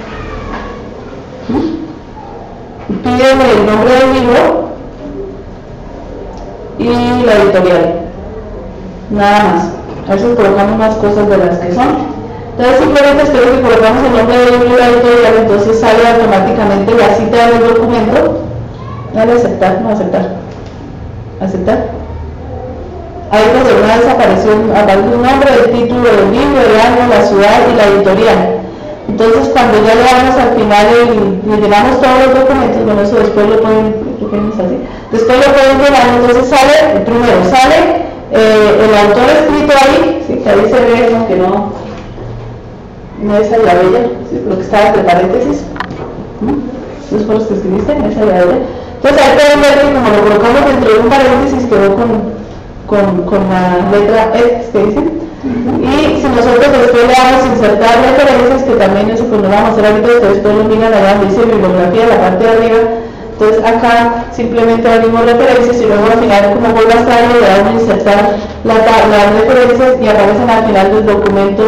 Piden el nombre del libro y la editorial. Nada más. A veces colocamos más cosas de las que son. Entonces simplemente espero que colocamos el nombre del libro y la editorial, entonces sale automáticamente la cita del documento. Dale aceptar, no aceptar. Aceptar. Ahí pues de una vez apareció, apareció un nombre, el título del libro, el año, la ciudad y la editorial. Entonces, cuando ya le damos al final y le llenamos todos los documentos, bueno, eso después lo pueden, así, después lo pueden llenar, entonces sale, primero sale eh, el autor escrito ahí, ¿sí? Que ahí se ve, aunque no, no es la bella, ¿sí? Lo que está entre paréntesis, ¿no? Esos fueron los que escribiste, esa la bella. Entonces ahí pueden ver que como lo colocamos dentro de un paréntesis quedó con, con, con la letra X que dicen. Y si nosotros después le damos a insertar referencias, que también eso pues lo vamos a hacer ahorita, ustedes después lo miran allá donde dice bibliografía, la parte de arriba, entonces acá simplemente abrimos referencias y luego al final como vuelve a estar le damos a insertar la, las referencias y aparecen al final del documento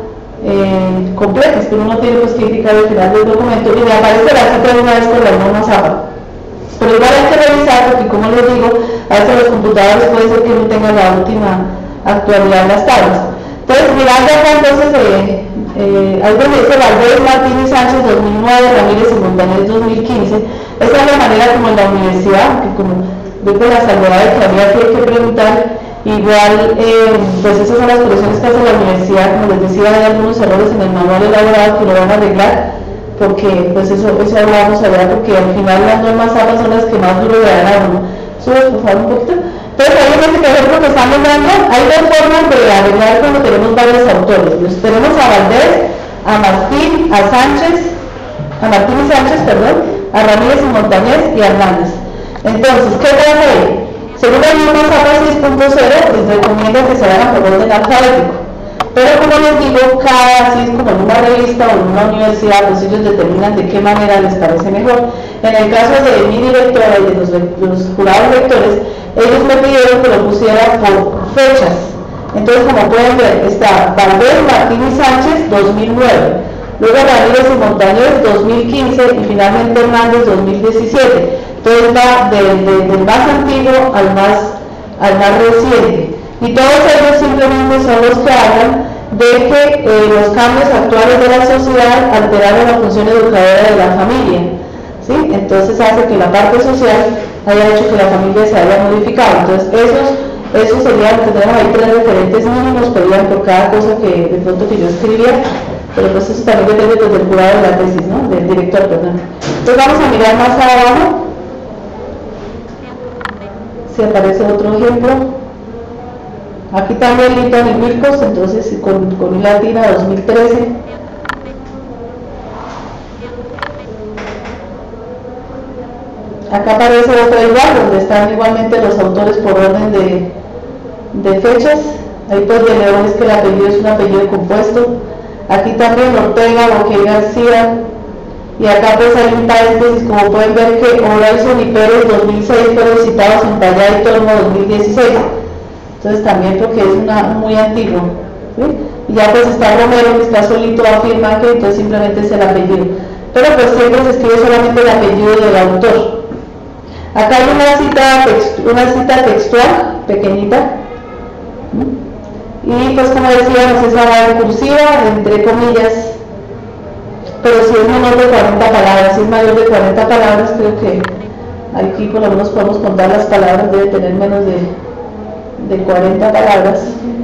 eh, completo, es que uno tiene pues que indicar al final del documento y me aparece la cita de una vez con la norma zapa. Pero igual hay que revisar porque como les digo, a veces los computadores puede ser que no tengan la última actualidad en las tablas. Entonces, mirando acá, entonces, eh, eh, algo que dice Valdés, Martínez Sánchez dos mil nueve, Ramírez y Montañez dos mil quince. Esa es la manera como en la universidad, que como veo que la salvedad de que había que, que preguntar, igual, eh, pues esas son las correcciones que hace la universidad, como les decía, hay algunos errores en el manual elaborado que lo van a arreglar, porque pues eso, eso hablamos allá, porque al final las normas zapa son las que más duro le dan a uno. Sube, por favor, un poquito. Entonces, ahí en este ejemplo que están nombrando, hay dos formas de arreglar cuando tenemos varios autores. Los tenemos a Valdés, a Martín, a Sánchez, a Martín y Sánchez, perdón, a Ramírez y Montañez y a Hernández. Entonces, ¿qué pasa ahí? Según la norma zapa seis punto cero, les recomienda que se hagan por orden alfabético. Pero como les digo, cada, así como en una revista o en una universidad, pues ellos determinan de qué manera les parece mejor. En el caso de mi directora y de los, los jurados lectores, ellos me pidieron que lo pusiera por fechas. Entonces, como pueden ver, está Valdés, Martín y Sánchez, dos mil nueve. Luego Ramírez y Montañez, dos mil quince. Y finalmente Hernández, dos mil diecisiete. Entonces va de, de, del más antiguo al más, al más reciente. Y todos ellos simplemente son los que hablan de que eh, los cambios actuales de la sociedad alteraron la función educadora de la familia, ¿sí? Entonces hace que la parte social haya hecho que la familia se haya modificado. Entonces esos, esos serían, tendremos ahí tres referentes mínimos, pedían por cada cosa que de pronto que yo escribía, pero pues eso también depende del jurado de la tesis, ¿no? Del director, perdón. Entonces vamos a mirar más abajo, si aparece otro ejemplo. Aquí también Linton y Wilcox, entonces con, con latina dos mil trece. Acá aparece otra igual, donde están igualmente los autores por orden de, de fechas. Ahí pues de León es que el apellido es un apellido compuesto. Aquí también Ortega, Boque García. Y acá pues hay un paréntesis, como pueden ver que Horacio y Pérez dos mil seis fueron citados en Payá y Tormo dos mil dieciséis. Entonces también porque es una muy antiguo, ¿sí? Y ya pues está Romero que está solito afirma que entonces simplemente es el apellido, pero pues siempre se escribe solamente el apellido del autor. Acá hay una cita, text, una cita textual pequeñita, ¿sí? Y pues como decíamos es la en cursiva, entre comillas, pero si es menor de cuarenta palabras, si es mayor de cuarenta palabras, creo que aquí por lo menos podemos contar las palabras, debe tener menos de de cuarenta palabras.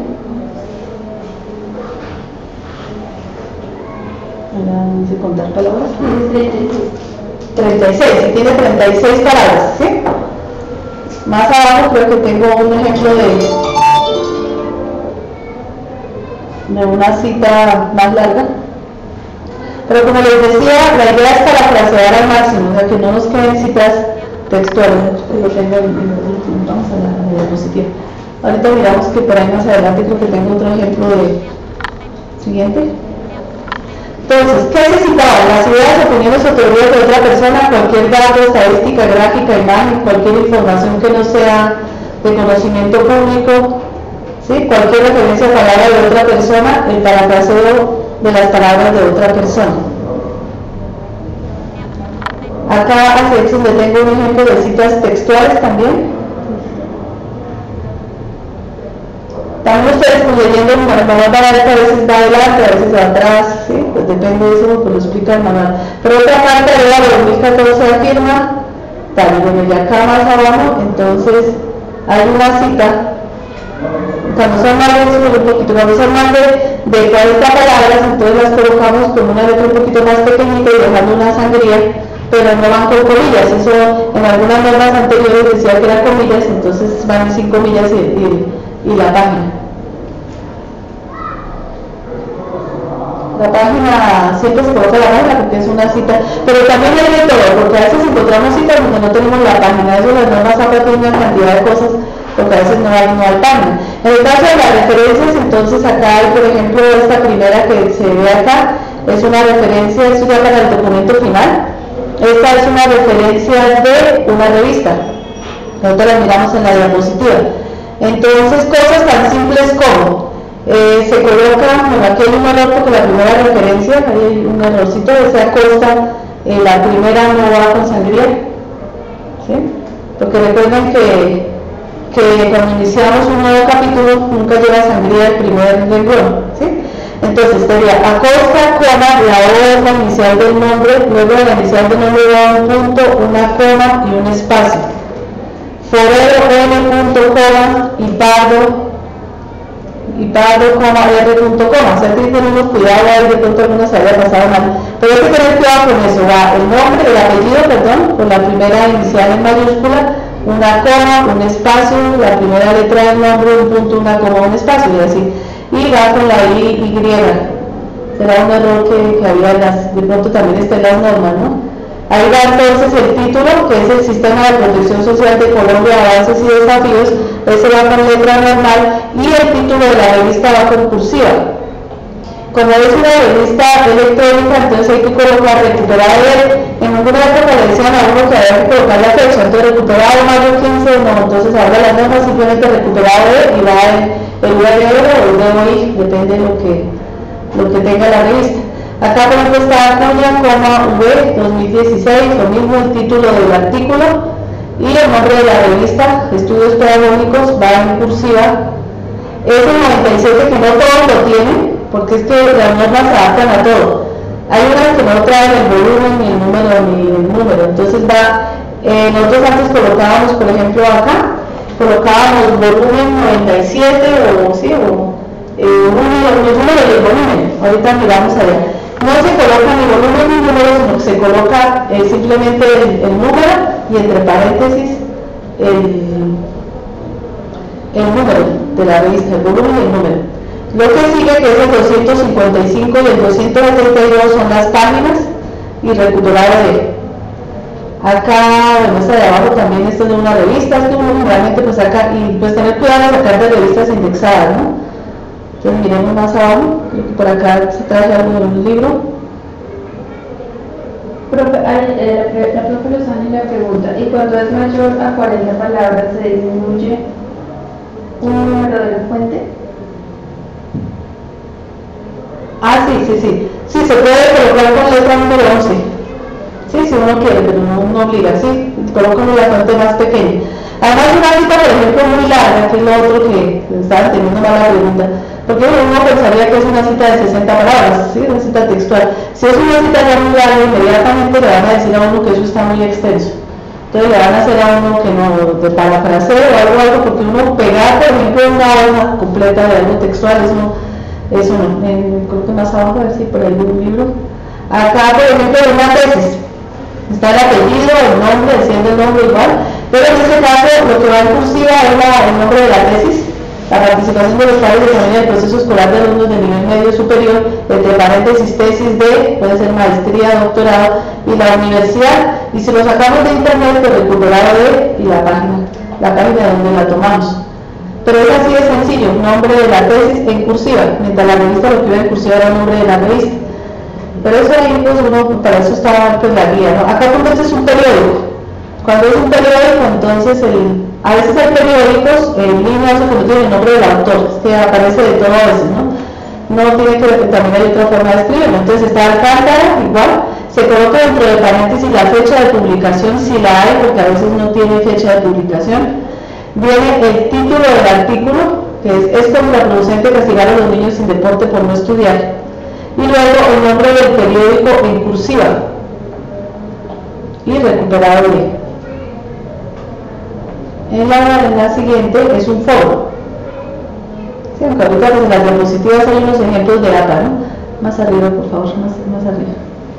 Ahora vamos a contar palabras. treinta y seis, si tiene treinta y seis palabras, ¿sí? Más abajo creo que tengo un ejemplo de, de una cita más larga. Pero como les decía, la idea es parafrasear al máximo, o sea que no nos queden citas textuales. Lo tengo en, en, vamos a la, a la diapositiva. Ahorita miramos que por ahí más adelante creo que tengo otro ejemplo de siguiente. Entonces, ¿qué se citaba? Las ideas, opiniones o teorías de otra persona, cualquier dato, estadística, gráfica, imagen, cualquier información que no sea de conocimiento público, ¿sí? Cualquier referencia a palabra de otra persona, el parafraseo de las palabras de otra persona. Acá hacia donde tengo un ejemplo de citas textuales también. También ustedes pues leyendo el manual van a ver que a veces va adelante, a veces va atrás, ¿sí? Pues depende de eso, pues lo explica el manual. Pero otra parte de la dos mil catorce afirma, también y acá más abajo, entonces hay una cita, cuando son más de, un poquito, cuando son más de, de cuarenta palabras, entonces las colocamos con una letra un poquito más pequeñita y dejando una sangría, pero no van con comillas. Eso en algunas normas anteriores decía que eran comillas, entonces van sin comillas y, y, y la página. La página siempre se coloca la página porque es una cita, pero también hay de todo, porque a veces encontramos citas donde no tenemos la página. Eso las normas acá tienen una cantidad de cosas, porque a veces no hay, no hay página. En el caso de las referencias, entonces acá hay, por ejemplo, esta primera que se ve acá, es una referencia, esto ya para el documento final. Esta es una referencia de una revista. Nosotros la miramos en la diapositiva. Entonces, cosas tan simples como Eh, se coloca, bueno, aquí hay un error porque la primera referencia, hay un errorcito, ese acosta, eh, la primera no va con sangría, ¿sí? Porque recuerden que, que cuando iniciamos un nuevo capítulo nunca lleva sangría el primer renglón, ¿sí? Entonces sería acosta, coma, la O es la inicial del nombre, luego de la inicial del nombre va un punto, una coma y un espacio. Forero, N punto, coma, y pardo, y pardo, coma, R punto, coma. O sea, que tenemos cuidado ahí, de pronto algunos se haya pasado mal. Pero hay que tener cuidado con eso. Va el nombre, el apellido, perdón, con la primera inicial en mayúscula, una coma, un espacio, la primera letra del nombre, un punto, una coma, un espacio, y así. Y va con la I, Y. Será un error que, que había en las, de pronto también está en las normas, ¿no? Ahí va entonces el título, que es el Sistema de Protección Social de Colombia, Avances y Desafíos. Ese va con letra normal y el título de la revista va con cursiva. Como es una revista electrónica, entonces hay que colocar recuperado de, en alguna época le decían a uno que había que colocar la fecha, entonces recuperado mayo quince, no, entonces ahora las normas simplemente recuperado de y va el, el U R L o el D O I, depende de lo que, lo que tenga la revista. Acá por ejemplo está Acuña, V dos mil dieciséis, lo mismo el título del artículo y el nombre de la revista, Estudios Pedagógicos, va en cursiva. Es el noventa y siete que no todos lo tienen, porque es que las normas se adaptan a todo. Hay unas que no traen el volumen, ni el número, ni el número. Entonces va, eh, nosotros antes colocábamos, por ejemplo acá, colocábamos volumen noventa y siete o sí, o eh, número, el número y el volumen. Ahorita miramos allá. No se coloca ni volumen ni número, sino que se coloca eh, simplemente el, el número y entre paréntesis el, el número de la revista, el volumen y el número. Lo que sigue, que es el doscientos cincuenta y cinco y el doscientos setenta y dos, son las páginas y recuperado de. Acá, bueno, esta de abajo también, esto es de una revista, es que uno generalmente pues saca, y pues tener cuidado de sacar de revistas indexadas, ¿no? Entonces miremos más abajo, creo que por acá se trae algo de un libro. Profe, eh, la profe Lozani le pregunta, ¿y cuando es mayor a cuarenta palabras se disminuye un número de la fuente? Ah, sí, sí, sí. Sí, se puede colocar con letra número once. Sí, si uno quiere, pero no, no obliga, sí. Colocan la fuente más pequeña. Además, una cita, por ejemplo, muy larga, que es lo otro que estaban teniendo mala pregunta. Porque uno pensaría que es una cita de sesenta palabras, ¿sí? Una cita textual. Si es una cita ya muy larga, inmediatamente le van a decir a uno que eso está muy extenso. Entonces le van a hacer a uno que no, de parafraseo o algo, algo, porque uno pegar, por ejemplo, una hoja completa de algo textual, eso, eso no. En, creo que más abajo, a ver si por ahí hay un libro. Acá, por ejemplo, en una tesis, está el apellido, el nombre, siendo el nombre igual, pero en este caso lo que va en cursiva es la, el nombre de la tesis, la participación de los padres de familia del proceso escolar de alumnos de nivel medio superior, entre paréntesis tesis de, puede ser maestría, doctorado, y la universidad, y si lo sacamos de internet, pues recuperado de, y la página, la página donde la tomamos. Pero es así de sencillo, nombre de la tesis en cursiva, mientras la revista lo que iba en cursiva era el nombre de la revista. Pero eso ahí, pues uno, para eso está pues la guía, ¿no? Acá cuando este es un periódico, cuando es un periódico, entonces el, a veces hay periódicos en línea, eso que no tiene el nombre del autor, es que aparece de todo a veces, ¿no? No tiene que, también hay otra forma de escribirlo, entonces está Alcántara, igual, se coloca dentro de paréntesis la fecha de publicación, si la hay, porque a veces no tiene fecha de publicación. Viene el título del artículo, que es, es contraproducente castigar a los niños sin deporte por no estudiar. Y luego el nombre del periódico en cursiva y recuperado de. En la, en la siguiente es un foro. Sí, aunque ahorita pues en las diapositivas hay unos ejemplos de acá, ¿no? Más arriba, por favor, más, más arriba.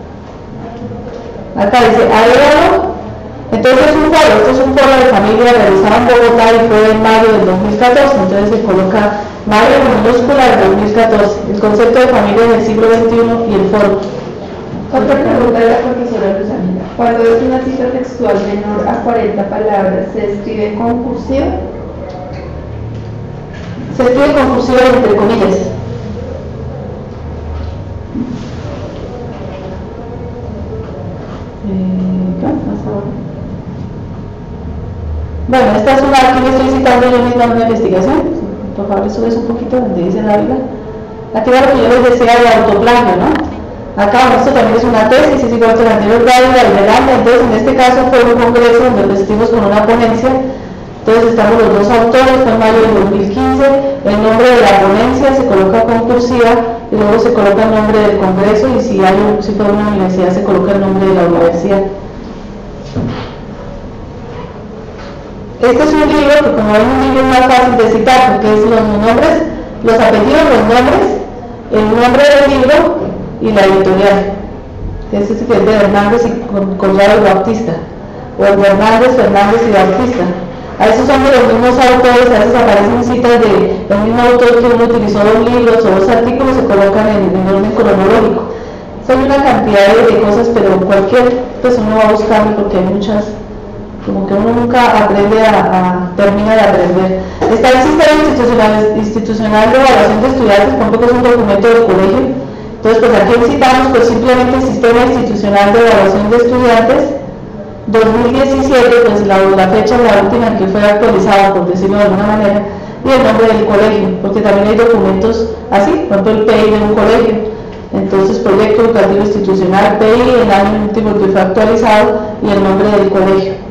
Acá dice, agregado. Entonces es un foro, esto es un foro de familia realizado en Bogotá y fue en mayo del dos mil catorce, entonces se coloca mayo en minúscula del dos mil catorce, el concepto de familia en el siglo veintiuno y el foro. Otra pregunta de la profesora Luzanira. Cuando es una cita textual menor a cuarenta palabras, ¿se escribe con cursiva? Se escribe con cursiva entre comillas. Bueno, esta es una, aquí me estoy citando yo misma una investigación. Por favor, subes un poquito donde dice Dávila. Aquí va lo que yo les decía de autoplagio, ¿no? Acá, esto también es una tesis, es igual que la anterior Dávila y Miranda. Entonces, en este caso fue un congreso donde lo estuvimos con una ponencia. Entonces, estamos los dos autores, fue en mayo del dos mil quince. El nombre de la ponencia se coloca con cursiva y luego se coloca el nombre del congreso. Y si, hay un, si fuera una universidad, se coloca el nombre de la universidad. Este es un libro que, como ven, un libro más fácil de citar porque es los nombres, los apellidos, los nombres, el nombre del libro y la editorial. Este es el de Hernández y Collado y Baptista, o el de Hernández, Fernández y Baptista. A esos son de los mismos autores, a veces aparecen citas de el mismo autor que uno utilizó dos libros o dos artículos, se colocan en el orden cronológico. Son una cantidad de cosas, pero cualquier persona va a buscarlo porque hay muchas. Como que uno nunca aprende a, a termina de aprender. Está el sistema institucional, institucional de evaluación de estudiantes, tampoco es un documento del colegio. Entonces, pues aquí citamos pues simplemente el sistema institucional de evaluación de estudiantes dos mil diecisiete, pues la, la fecha es la última en que fue actualizada, por decirlo de alguna manera, y el nombre del colegio, porque también hay documentos así, por ejemplo el P I de un colegio. Entonces, proyecto educativo institucional, P I, el año último que fue actualizado y el nombre del colegio.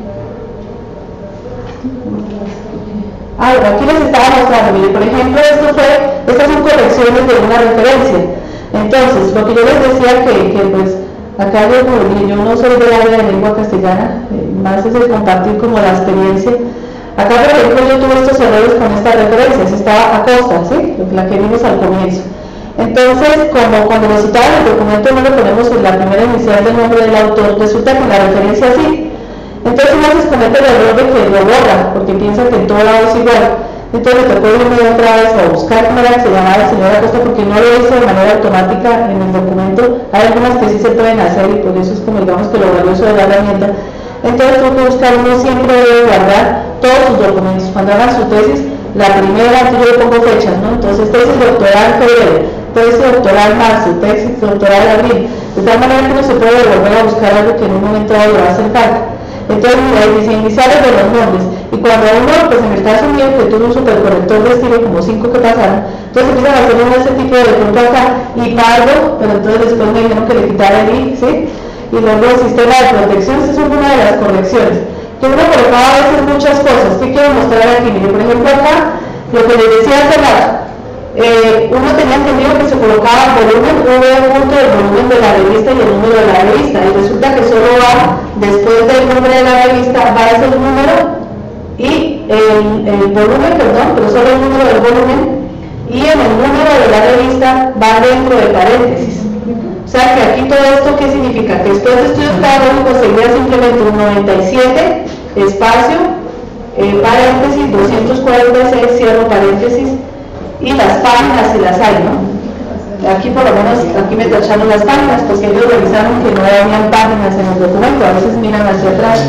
Ah, aquí les estaba mostrando, mire, por ejemplo, esto fue, estas son correcciones de una referencia. Entonces, lo que yo les decía que, que pues, acá yo, yo no soy del área de lengua castellana, eh, más es el compartir como la experiencia. Acá, por ejemplo, yo tuve estos errores con estas referencias, estaba Acosta, ¿sí? La que vimos al comienzo. Entonces, como cuando lo citaban en el documento no le ponemos en la primera inicial del nombre del autor, resulta que la referencia sí. Entonces uno se comete el error de que lo borra, porque piensa que en todo lado es igual. Entonces me tocó irme otra vez a buscar cómo era que se llamaba el señor Acosta, porque no lo hice de manera automática en el documento. Hay algunas que sí se pueden hacer y por eso es como digamos que lo valioso de la herramienta. Entonces tengo que buscar, uno siempre debe guardar todos sus documentos. Cuando hagan su tesis, la primera, yo le pongo fechas, ¿no? Entonces tesis doctoral febrero, tesis doctoral marzo, tesis doctoral abril. De tal manera que uno se puede volver a buscar algo que en un momento dado le va a hacer falta. Entonces, mira, dice iniciales de los nombres. Y cuando uno, pues en el caso mío, que tuve un supercorrector de estilo, como cinco que pasaron, entonces empiezan a hacer uno ese tipo de punto acá, y Pardo, pero entonces después me dijeron que le quitara el I, ¿sí? Y luego el sistema de protección, esta es una de las correcciones. Que uno colocaba a veces muchas cosas. ¿Qué quiero mostrar aquí? Mire, por ejemplo, acá, lo que les decía hace rato, eh, uno tenía entendido que se colocaba volumen, V junto del volumen de la revista y el número de la revista, y resulta que solo va, después del nombre de la revista, va ese número y el, el volumen, perdón, pero solo el número del volumen, y en el número de la revista va dentro de paréntesis. O sea que aquí todo esto, ¿qué significa? Que después de estudios pedagógicos sería simplemente un noventa y siete, espacio, eh, paréntesis, doscientos cuarenta y seis, cierro paréntesis, y las páginas si las hay, ¿no? Aquí por lo menos, aquí me tacharon las páginas, porque ellos revisaron que no habían páginas en el documento, a veces miran hacia atrás.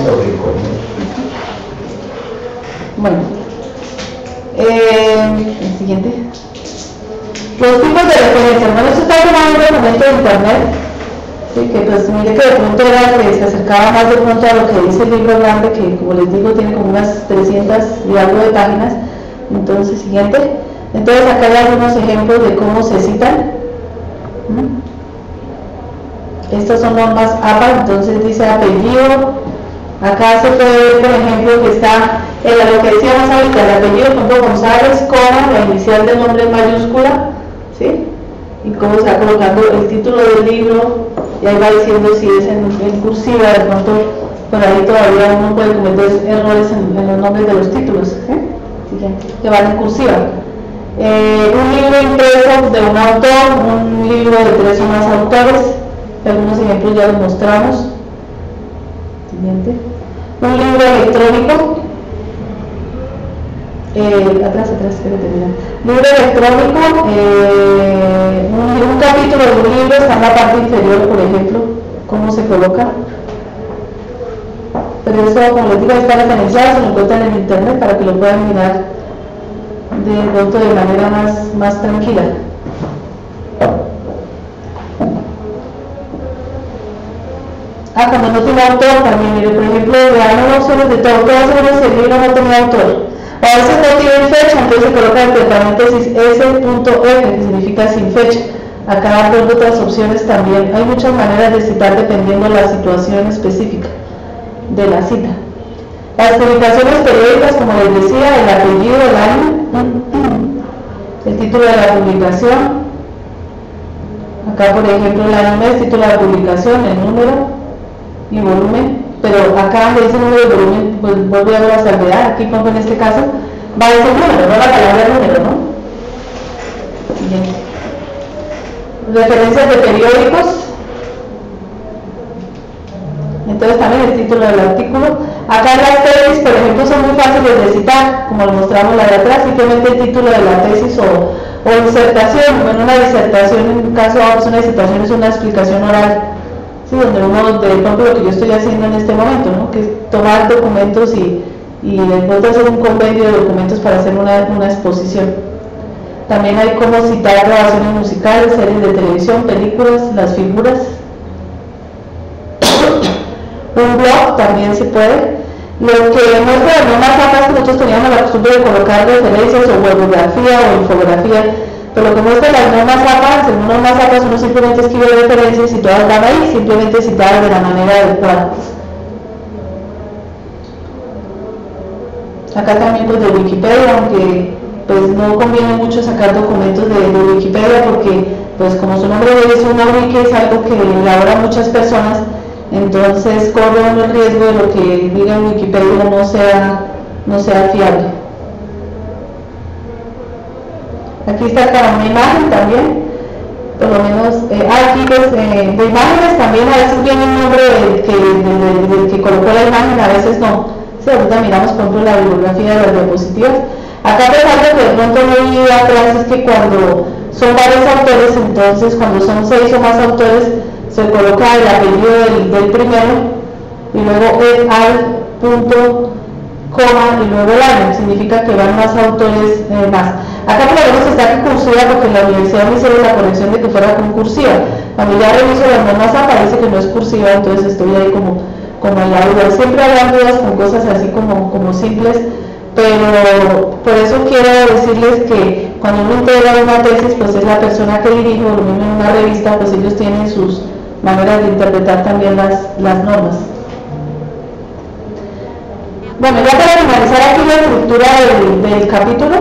Bueno, eh, el siguiente. Los tipos de referencia. Bueno, esto está tomado en un documento de internet, ¿sí? Que pues mire que de pronto era que se acercaba más de pronto a lo que dice el libro grande, que como les digo tiene como unas trescientas y algo de páginas. Entonces, siguiente. Entonces acá hay algunos ejemplos de cómo se citan. Estas son normas A P A, entonces dice apellido. Acá se puede ver, por ejemplo, que está en lo que decíamos ahorita, el apellido, por ejemplo, González, coma, la inicial del nombre en mayúscula, ¿sí? Y cómo se va colocando el título del libro, y ahí va diciendo si es en, en cursiva, de pronto por ahí todavía uno puede cometer errores en, en los nombres de los títulos, ¿sí? Que van en cursiva. Eh, un libro impreso de un autor, un libro de tres o más autores, algunos ejemplos ya los mostramos. Siguiente. Un libro electrónico, eh, atrás, atrás, espérate, mira. Libro electrónico, eh, un, un capítulo de un libro está en la parte inferior, por ejemplo, cómo se coloca. Pero eso, como les digo, está referenciado, se lo encuentran en internet para que lo puedan mirar de pronto de manera más, más tranquila. Ah, cuando no tiene autor también, mire, por ejemplo, vean opciones de todo, todas veces el libro no tiene autor. A veces no tiene fecha, entonces se coloca entre paréntesis S.F, que significa sin fecha. Acá hay otras opciones también. Hay muchas maneras de citar dependiendo de la situación específica de la cita. Las publicaciones periódicas, como les decía, el apellido, el año, el título de la publicación. Acá, por ejemplo, el año, mes, título de la publicación, el número y volumen, pero acá donde dice número y volumen, pues vuelvo a ver la salvedad. Aquí, como en este caso, va a decir número, no la palabra número, ¿no? Bien. Referencias de periódicos. Entonces también el título del artículo. Acá las tesis, por ejemplo, son muy fáciles de citar, como lo mostramos la de atrás, simplemente el título de la tesis o, o disertación. Bueno, una disertación, en un caso, pues una disertación es una explicación oral, ¿sí? Donde uno, de ejemplo, lo que yo estoy haciendo en este momento, ¿no? Que es tomar documentos y, y después hacer un compendio de documentos para hacer una, una exposición. También hay como citar grabaciones musicales, series de televisión, películas, las figuras. Un blog también se puede. Lo que muestra las normas APA, que nosotros teníamos la costumbre de colocar referencias o bibliografía o infografía, pero lo que muestra las normas APA, según normas APA, uno simplemente escribe referencias y todas van ahí, simplemente citadas de la manera adecuada. Acá también pues de Wikipedia, aunque pues no conviene mucho sacar documentos de, de Wikipedia porque pues como su nombre dice, una wiki es algo que elabora muchas personas. Entonces corre uno el riesgo de lo que diga en Wikipedia no sea, no sea fiable. Aquí está para una imagen también, por lo menos, eh, aquí pues, eh, de imágenes también a veces viene el nombre del que, del, del que colocó la imagen, a veces no. Si ahorita miramos por ejemplo la bibliografía de las diapositivas. Acá pues algo que de pronto no vi atrás es que cuando son varios autores, entonces cuando son seis o más autores, se coloca el apellido del, del primero y luego el al punto coma y luego el año, significa que van más autores eh, más. Acá por lo menos está que cursiva porque en la universidad me hicieron la corrección de que fuera con cursiva. Cuando ya reviso las normas aparece que no es cursiva, entonces estoy ahí como, como en la duda. Siempre habrán dudas con cosas así como, como simples, pero por eso quiero decirles que cuando uno integra una tesis, pues es la persona que dirige, o lo mismo en una revista, pues ellos tienen sus maneras de interpretar también las, las normas. Bueno, ya para finalizar aquí la estructura del, del capítulo,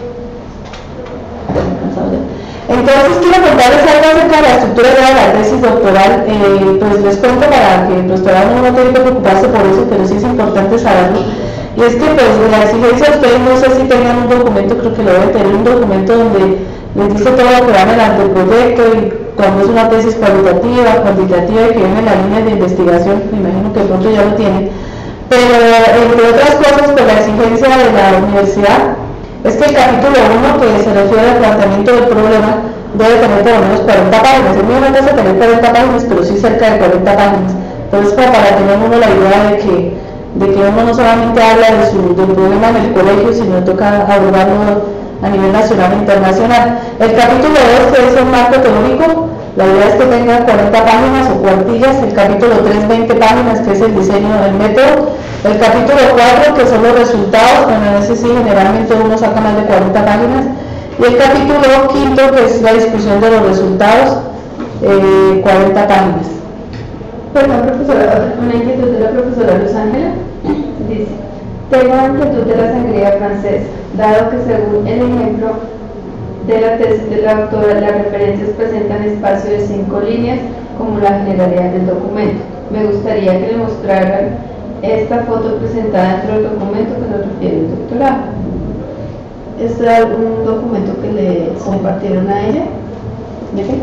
entonces quiero contarles algo acerca de la estructura de la tesis doctoral. Eh, pues les cuento para que pues todavía uno no tiene que preocuparse por eso, pero sí es importante saberlo. Y es que pues la exigencia, ustedes no sé si tengan un documento, creo que lo deben tener, un documento donde les dice todo lo que va en el anteproyecto y cuando es una tesis cualitativa, cuantitativa y que viene en la línea de investigación, me imagino que de pronto ya lo tienen. Pero entre otras cosas, pues la exigencia de la universidad es que el capítulo uno, que se refiere al planteamiento del problema, debe tener por lo menos cuarenta páginas. Es muy importante tener cuarenta páginas, pero sí cerca de cuarenta páginas. Entonces, como para tener uno la idea de que, de que uno no solamente habla de su, del problema en el colegio, sino toca abordarlo a nivel nacional e internacional. El capítulo dos, que es el marco teórico, la idea es que tenga cuarenta páginas o cuartillas. El capítulo tres, veinte páginas, que es el diseño del método. El capítulo cuatro, que son los resultados, bueno, ese sí generalmente uno saca más de cuarenta páginas. Y el capítulo quinto, que es la discusión de los resultados, eh, cuarenta páginas. Perdón, profesora, una inquietud de la profesora Luz Ángela. Dice: tengo la inquietud de la sangría francesa, dado que según el ejemplo de la tesis de la autora, las referencias presentan espacio de cinco líneas como la generalidad del documento. Me gustaría que le mostraran esta foto presentada dentro del documento que nos refiere el doctorado. ¿Es algún documento que le compartieron a ella? ¿De qué?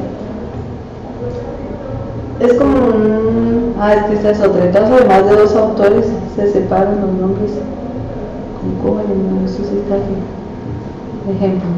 Es como un... Ah, es que esa es otra. En caso de más de dos autores, se separan los nombres con coja y no, eso sí está aquí. Ejemplo.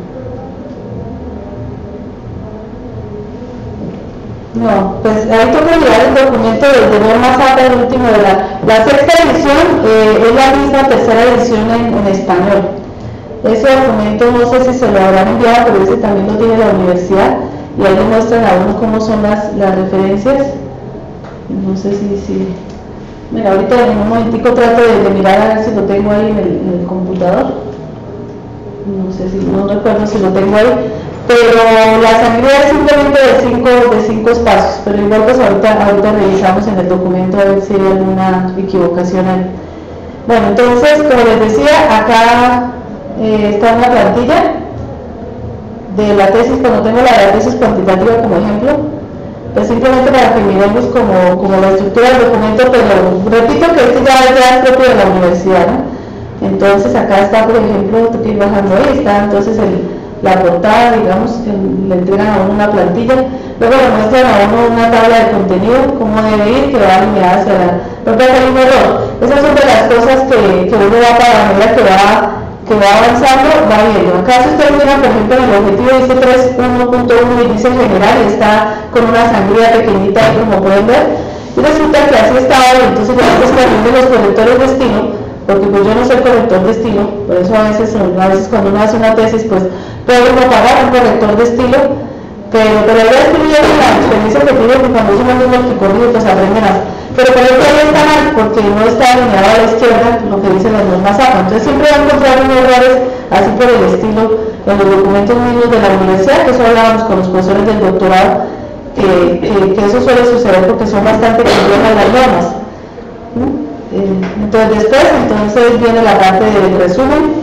No, pues ahí toca mirar el documento de Norma Zappa, el último de la, la sexta edición, eh, es la misma tercera edición en, en español. Ese documento no sé si se lo habrán enviado, pero ese también lo tiene la universidad y ahí le muestran a uno cómo son las, las referencias. No sé si, si... Mira, ahorita en un momentico trato de, de mirar a ver si lo tengo ahí en el, en el computador. No sé si, no recuerdo si lo tengo ahí. Pero la sangría es simplemente de cinco, de cinco espacios, pero igual pues ahorita, ahorita revisamos en el documento a ver si hay alguna equivocación ahí. Bueno, entonces, como les decía, acá eh, está una plantilla de la tesis, cuando tengo la de la tesis cuantitativa como ejemplo, pues simplemente para que miremos como, como la estructura del documento, pero repito que este ya, ya es propio de la universidad, ¿no? Entonces acá está, por ejemplo, tengo que ir bajando ahí, está entonces el la portada, digamos, que le entregan a uno una plantilla, luego le muestran a uno una tabla de contenido, cómo debe ir, que va alineada hacia la... Porque hay un error. Esas son de las cosas que, que uno va para la medida que va, que va avanzando, va viendo. Acá si ustedes miran, por ejemplo, en el objetivo dice tres punto uno punto uno y dice general, y está con una sangría pequeñita ahí, como pueden ver, y resulta que así estaba, y entonces ya está también de los correctores de estilo, porque pues yo no soy corrector de estilo, por eso a veces, a veces cuando uno hace una tesis, pues puede uno pagar un corrector de estilo, pero, pero la verdad es que yo la experiencia que tuve, que cuando es uno mismo el que corrige, pues aprenden a... Pero por eso ahí está mal, porque no está alineado a la izquierda, lo que dicen las normas Zappa. Entonces siempre van a encontrar unos errores así por el estilo en los documentos mismos de la universidad, que eso hablábamos con los profesores del doctorado, que, que, que eso suele suceder porque son bastante complejas las normas. ¿Mm? Entonces después, entonces viene la parte del resumen,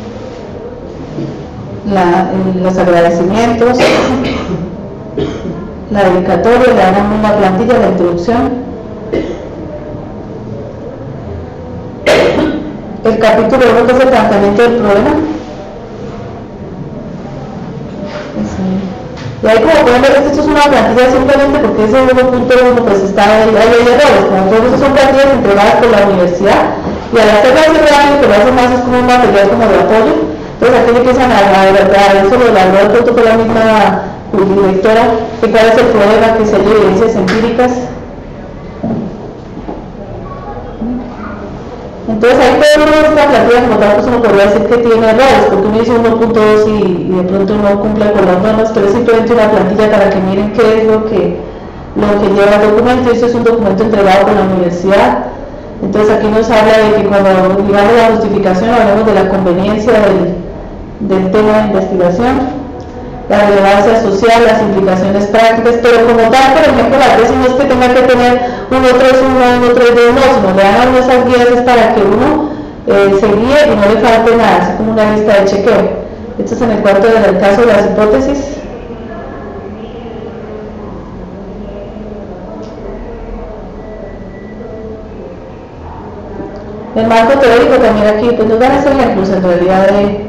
la, los agradecimientos, la dedicatoria, le dan una plantilla, la introducción, el capítulo uno que es el planteamiento del problema. Y ahí como pueden ver, esto es una plantilla simplemente porque ese uno punto uno pues está ahí, hay errores, como todos esos son plantillas entregadas por la universidad y al hacerlo ese realmente que lo hacen más es como un material como de apoyo. Entonces aquí empiezan a, a, a eso lo elaboró el punto con la misma directora, que cuál es el problema, que se hay evidencias empíricas. Entonces ahí todo uno de esta plantilla como tal, pues uno podría decir que tiene errores, porque uno dice uno punto dos y, y de pronto no cumple con las normas, pero es simplemente una plantilla para que miren qué es lo que, lo que lleva el documento. Esto es un documento entregado por la universidad. Entonces aquí nos habla de que cuando digamos la justificación hablamos de la conveniencia del, del tema de investigación, la relevancia social, las implicaciones prácticas, pero como tal, por ejemplo, la tesis no es que tenga que tener uno, tres, uno, uno, tres, dos, no, sino le dan unas esas guías es para que uno eh, se guíe y no le falte nada, así como una lista de chequeo. Esto es en el cuarto del caso de las hipótesis. El marco teórico también aquí, pues nos dan esos ejemplos en realidad de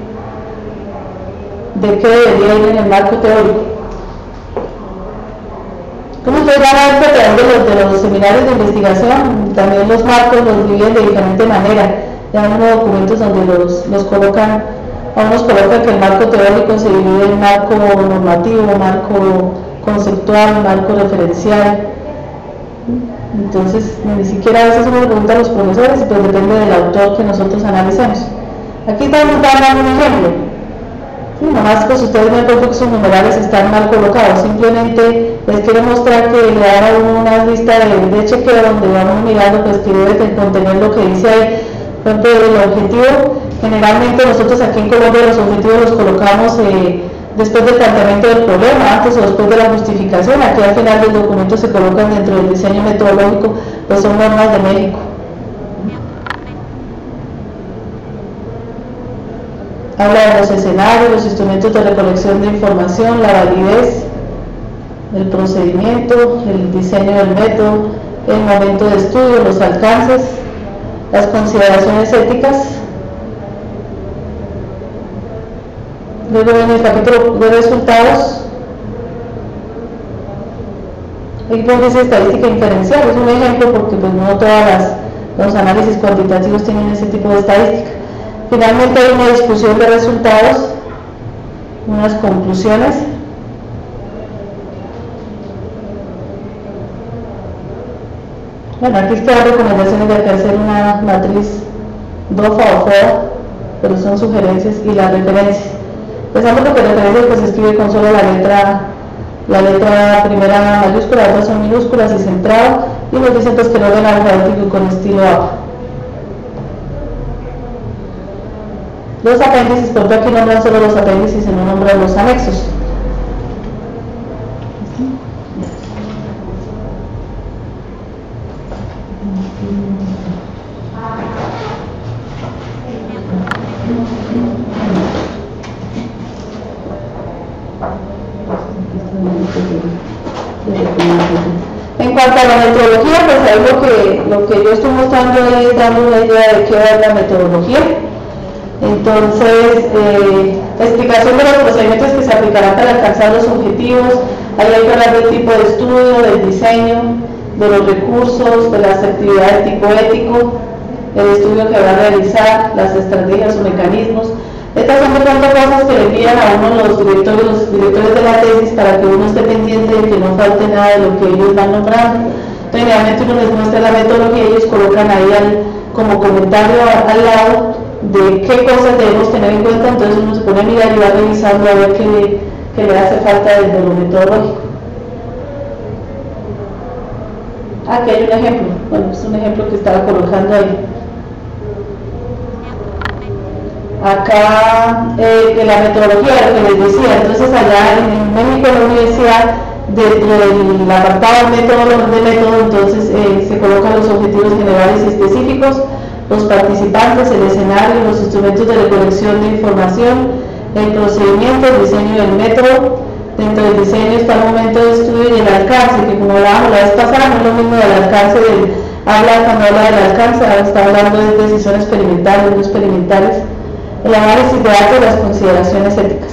de qué debería ir en el marco teórico. Como ustedes van a ver a través de los, de los seminarios de investigación, también los marcos los dividen de diferente manera. Ya hay unos documentos donde los, los colocan, a unos colocan que el marco teórico se divide en marco normativo, marco conceptual, marco referencial. Entonces, ni siquiera a veces uno le pregunta a los profesores, pues depende del autor que nosotros analicemos. Aquí también dando un ejemplo. Sí, nomás pues ustedes ven que sus numerales están mal colocados, simplemente les quiero mostrar que le haga una lista de, de chequeo donde vamos mirando pues que debe contener lo que dice ahí. Por ejemplo, el objetivo, generalmente nosotros aquí en Colombia los objetivos los colocamos eh, después del planteamiento del problema, antes o después de la justificación. Aquí al final del documento se colocan dentro del diseño metodológico, pues son normas de México. Habla de los escenarios, los instrumentos de recolección de información, la validez, el procedimiento, el diseño del método, el momento de estudio, los alcances, las consideraciones éticas, Luego en el capítulo de resultados, aquí dice estadística inferencial, es un ejemplo porque pues no todas los análisis cuantitativos tienen ese tipo de estadística. Finalmente hay una discusión de resultados, unas conclusiones. Bueno, aquí están recomendaciones de hacer una matriz D O F A o F O A, pero son sugerencias, y las referencias. Empezando porque referencias pues se escribe con solo la letra, la letra primera mayúscula, las otras son minúsculas y centrado, y nos dicen pues que el orden alfabético con estilo A. Los apéndices, porque aquí nombran solo los apéndices y no nombran los anexos. En cuanto a la metodología, pues ahí lo que, lo que yo estoy mostrando es dando una idea de qué va la metodología. Entonces, eh, explicación de los procedimientos que se aplicarán para alcanzar los objetivos. Ahí hay que hablar del tipo de estudio, del diseño, de los recursos, de las actividades de tipo ético, el estudio que va a realizar, las estrategias o mecanismos. Estas son de pronto cosas que le envían a uno los directores, los directores de la tesis para que uno esté pendiente de que no falte nada de lo que ellos van nombrando. Entonces, generalmente uno les muestra la metodología y ellos colocan ahí al, como comentario al lado de qué cosas debemos tener en cuenta. Entonces uno se pone a mirar y va revisando a ver qué le, qué le hace falta desde lo metodológico. Aquí hay un ejemplo, bueno, es un ejemplo que estaba colocando ahí. Acá, eh, que la metodología, lo que les decía, entonces allá en México, en la universidad, dentro del apartado de método, de método entonces eh, se colocan los objetivos generales y específicos, los participantes, el escenario, los instrumentos de recolección de información, el procedimiento, el diseño del método. Dentro del diseño está el momento de estudio y el alcance, que como hablábamos la vez pasada, no es lo mismo del alcance del habla cuando habla del alcance, ahora está hablando de decisiones experimentales, no experimentales, el análisis de datos y las consideraciones éticas.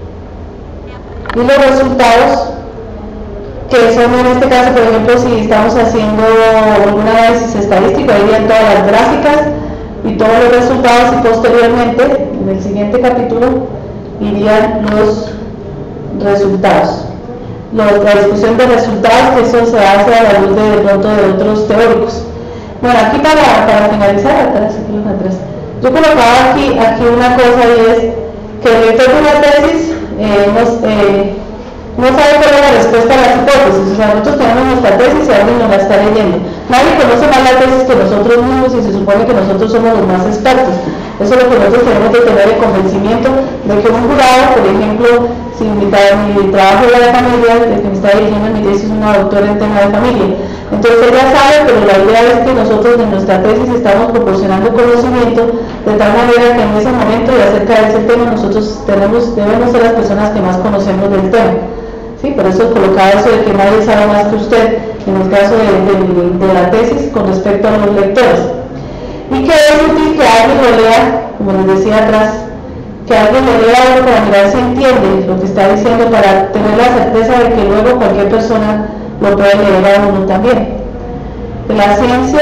Y los resultados, que son en este caso, por ejemplo, si estamos haciendo algún análisis estadístico, ahí irían todas las gráficas y todos los resultados, y posteriormente, en el siguiente capítulo, irían los resultados. Los, la discusión de resultados, que eso se hace a la luz de, de pronto de otros teóricos. Bueno, aquí para, para finalizar, atrás, aquí atrás, yo colocaba aquí, aquí una cosa, y es que el lector de una tesis eh, nos, eh, no sabe cuál es la respuesta a las hipótesis. O sea, nosotros tenemos nuestra tesis y alguien nos la está leyendo. Nadie conoce más la tesis que nosotros mismos y se supone que nosotros somos los más expertos. Eso es lo que nosotros tenemos que tener el convencimiento de que un jurado, por ejemplo, si mi, mi trabajo es de familia, el que me está dirigiendo mi tesis es una doctora en tema de familia. Entonces ella sabe, pero la idea es que nosotros en nuestra tesis estamos proporcionando conocimiento de tal manera que en ese momento y acerca de ese tema nosotros tenemos, debemos ser las personas que más conocemos del tema. ¿Sí? Por eso colocaba eso de que nadie sabe más que usted, en el caso de, de, de la tesis con respecto a los lectores. Y que es útil que alguien lo lea, como les decía atrás, que alguien lo lea algo para mirar si entiende lo que está diciendo, para tener la certeza de que luego cualquier persona lo puede leer a uno también. La ciencia,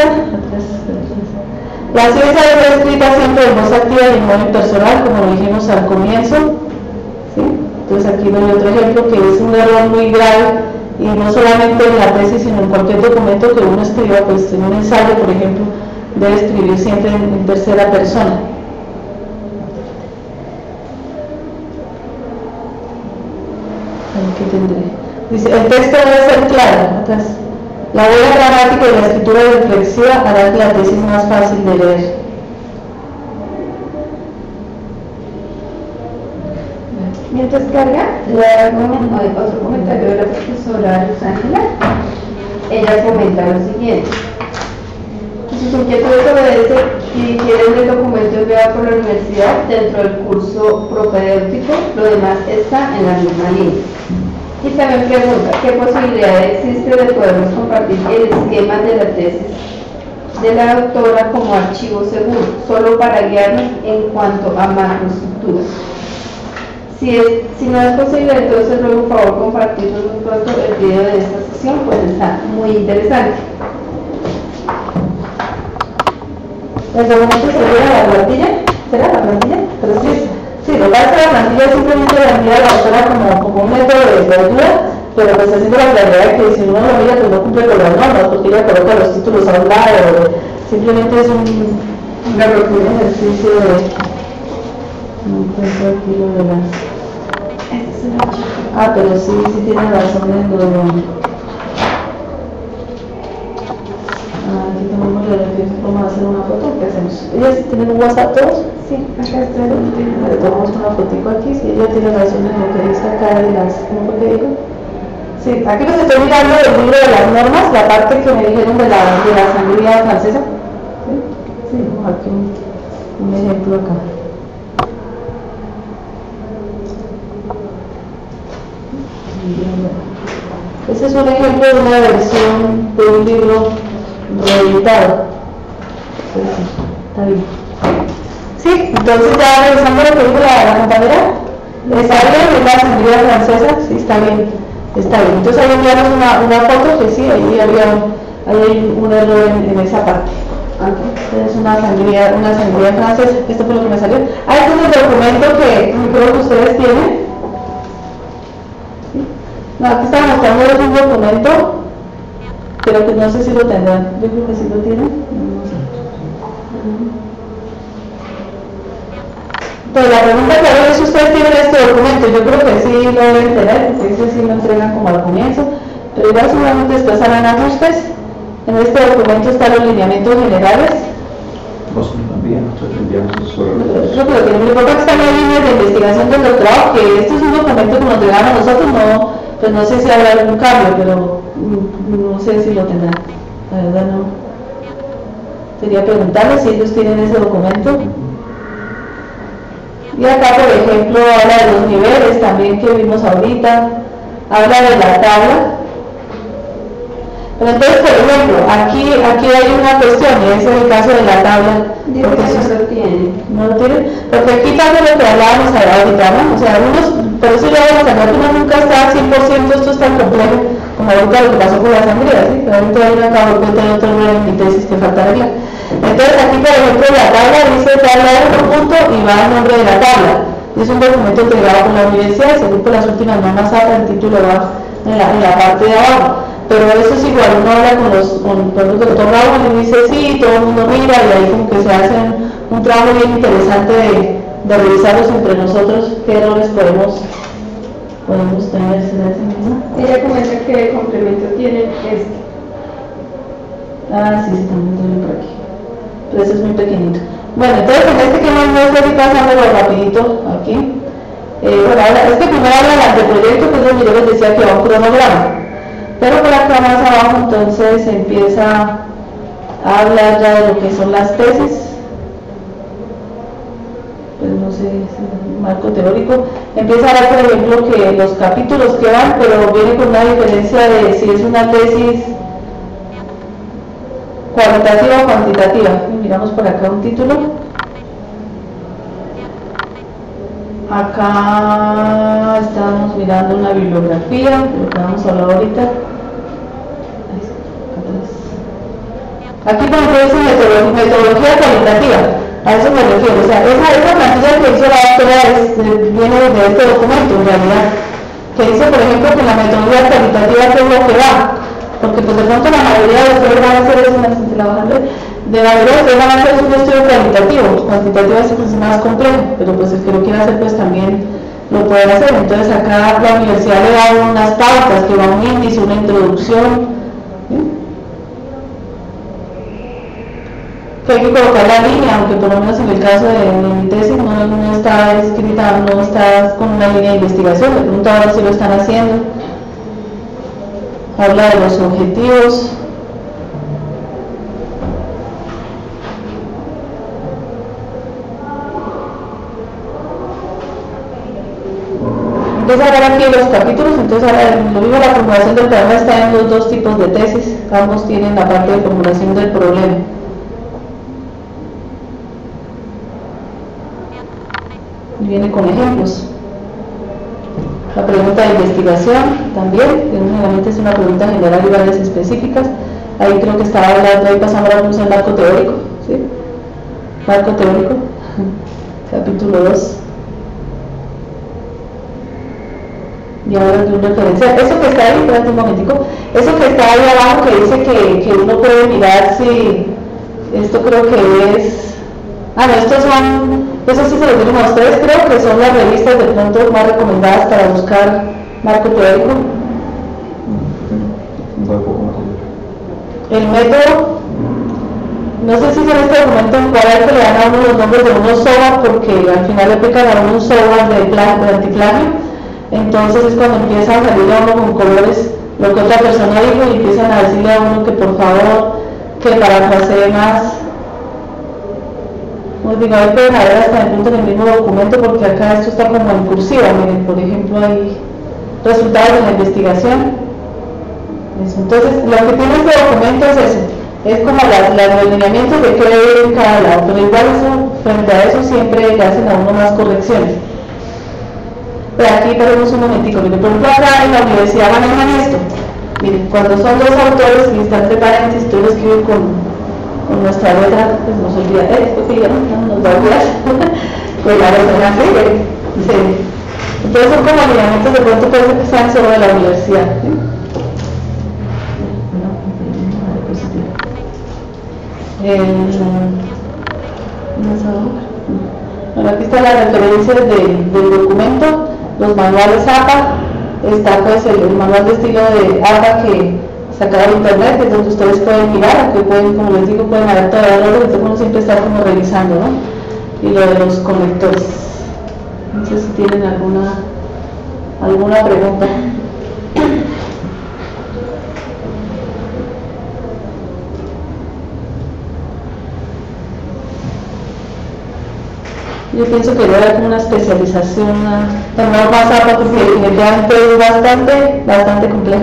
la ciencia debe ser escrita siempre en voz activa y en modo impersonal, como lo dijimos al comienzo. ¿Sí? Entonces aquí doy otro ejemplo que es un error muy grave, y no solamente en la tesis, sino en cualquier documento que uno escriba, pues en un ensayo, por ejemplo, debe escribir siempre en, en tercera persona. ¿Qué tendré? Dice, el texto debe ser claro. Entonces, la buena gramática y la escritura reflexiva hará que la tesis más fácil de leer. Mientras carga, le hago otro comentario de la profesora Luz Ángela. Ella comenta lo siguiente: sus inquietudes obedecen y quieren el documento enviado por la universidad dentro del curso propedéutico, lo demás está en la misma línea. Y también pregunta, ¿qué posibilidad existe de podernos compartir el esquema de la tesis de la doctora como archivo seguro, solo para guiarnos en cuanto a macroestructuras? Si, es, si no es posible, entonces luego por favor compartirnos muy pronto el video de esta sesión, pues está muy interesante. El documento sería la plantilla, ¿será la plantilla? Pero sí, sí, lo que hace la plantilla simplemente la mira la autora como, como un método de, de ayuda, pero pues haciendo la claridad que si uno lo mira pues no cumple con las normas, porque ella coloca los títulos a un lado, simplemente es un, una un ejercicio de... No encuentro aquí lo de las... Ah, pero sí, sí tiene razón en lo de... Ah, aquí tomamos la referencia, vamos a hacer una foto, ¿qué hacemos? ¿Ellas tienen un WhatsApp todos? Sí, acá está. Le tomamos una fotico aquí, si ella tiene razón en lo que dice acá de las... ¿Cómo fue que dijo? Sí, aquí les estoy mirando el libro de las normas, la parte que me dijeron de la, de la sangría francesa. Sí, sí, vamos aquí un, un ejemplo acá. Ese es un ejemplo de una versión de un libro reeditado. Está bien. Sí, entonces ya revisando lo que dijo la, la compañera, está bien, es la sangría francesa, sí, está bien, está bien. Entonces ahí enviamos una, una foto que sí, ahí había ahí hay un error en, en esa parte. Okay. Es una sangría, una sangría francesa, esto fue lo que me salió. Ah, este es el documento que creo que ustedes tienen. No, aquí estaba mostrando un documento, pero que no sé si lo tendrán. Yo creo que sí lo tienen. No sé. Pues la pregunta que hago es si ustedes tienen este documento. Yo creo que sí lo deben tener, porque ese sí lo entregan como al comienzo, pero igual seguramente después harán ajustes. En este documento están los lineamientos generales. Vos también, nosotros enviamos eso. Creo que lo tienen. Lo importante están las líneas de investigación del doctorado, que este es un documento que nos entregaron a nosotros, no. Pues no sé si habrá algún cambio, pero no sé si lo tendrán. La verdad no. Quería preguntarles si ellos tienen ese documento. Y acá, por ejemplo, habla de los niveles también que vimos ahorita. Habla de la tabla. Pero entonces, por ejemplo, aquí, aquí hay una cuestión, y ese es el caso de la tabla. Digo que no lo tienen. ¿No lo tienen? Porque aquí también lo que hablábamos ahorita, ¿no? O sea, algunos, por eso ya vamos a ver que uno nunca está cien por ciento, esto es tan complejo, como ahorita lo que pasó con la sangría, ¿sí? Pero ahorita hay una acabo de cuenta de otro error en mi tesis que falta arreglar. Entonces, aquí, por ejemplo, la tabla dice tabla de otro punto y va el nombre de la tabla. Es un documento entregado por la universidad, según por las últimas normas A P A, el título va en la, en la parte de abajo. Pero eso es igual, uno habla con los, con, con el doctor Raúl y dice sí, todo el mundo mira y ahí como que se hace un trabajo bien interesante de, de revisarlos entre nosotros, qué errores podemos, podemos tener. ¿Será ese mismo? Ella comenta que el complemento tiene este. Ah, sí, sí, también tiene por aquí. Pero ese es muy pequeñito. Bueno, entonces en este que nos muestra así pasándolo rapidito aquí. Eh, bueno, ahora, es que primero habla del anteproyecto, que es donde yo les decía que va un cronograma. Pero por acá más abajo entonces empieza a hablar ya de lo que son las tesis, pues no sé, es un marco teórico. Empieza a hablar, por ejemplo, que los capítulos que van, pero viene con una diferencia de si es una tesis cualitativa o cuantitativa. Miramos por acá un título. Acá estamos mirando una bibliografía, de lo que vamos a hablar ahorita. Aquí por ejemplo dice metodología, metodología cualitativa, a eso me refiero. O sea, esa, esa plantilla que hizo la doctora es, viene de este documento en realidad, que dice por ejemplo que la metodología cualitativa es lo que va, porque pues de pronto la mayoría de ustedes van a hacer eso, de la mayoría de ustedes van a hacer un estudio cualitativo, cuantitativo es más complejo, pero pues el que lo quiera hacer pues también lo pueden hacer. Entonces acá la universidad le da unas pautas, que va un índice, una introducción, ¿sí? Que hay que colocar la línea, aunque por lo menos en el caso de, de mi tesis no, no está escrita, no está con una línea de investigación, de pronto ahora sí lo están haciendo. Habla de los objetivos. Entonces ahora aquí los capítulos, entonces ahora lo mismo, la formulación del problema está en los dos tipos de tesis, ambos tienen la parte de formulación del problema. Y viene con ejemplos. La pregunta de investigación también, que generalmente es una pregunta general y varias específicas. Ahí creo que estaba hablando, ahí pasamos a la función marco teórico, ¿sí? Marco teórico, capítulo dos. Y ahora de un referencial. Eso que está ahí, espérate un momentico, eso que está ahí abajo que dice que, que uno puede mirar si, esto creo que es, ah no, estos son, eso sí se lo digo a ustedes, creo que son las revistas de pronto más recomendadas para buscar marco teórico. El método, no sé si en este documento en cual que le dan a uno los nombres de unos software, porque al final le aplican a uno un software de, de antiplagio, entonces es cuando empiezan a salir a uno con colores lo que otra persona dijo y empiezan a decirle a uno que por favor, que parafrasee más. Como digo, ahí pueden haber hasta el punto en el mismo documento, porque acá esto está como en cursiva, miren, por ejemplo, hay resultados de la investigación. Eso. Entonces, lo que tiene este documento es eso, es como las, los lineamientos de qué leer en cada lado, pero igual eso, frente a eso siempre le hacen a uno más correcciones. Pero aquí tenemos un momentico, miren, por ejemplo acá en la universidad manejan esto, miren, cuando son dos autores y están entre paréntesis, tú lo escribes con, con nuestra letra, pues no se olvida, eh, esto que ya no nos va a olvidar, pues la letra así, sí. Entonces son como lineamientos de pronto que están sobre la universidad, ¿sí? El, bueno, aquí están las referencias de, del documento, los manuales A P A, está pues el, el manual de estilo de A P A que sacaron de internet, es donde ustedes pueden mirar, aunque pueden, como les digo, pueden haber todavía errores, entonces uno siempre está como revisando, ¿no? Y lo de los conectores. No sé si tienen alguna, alguna pregunta. Yo pienso que debe haber una especialización, una, no más A P A, porque definitivamente es bastante, bastante complejo.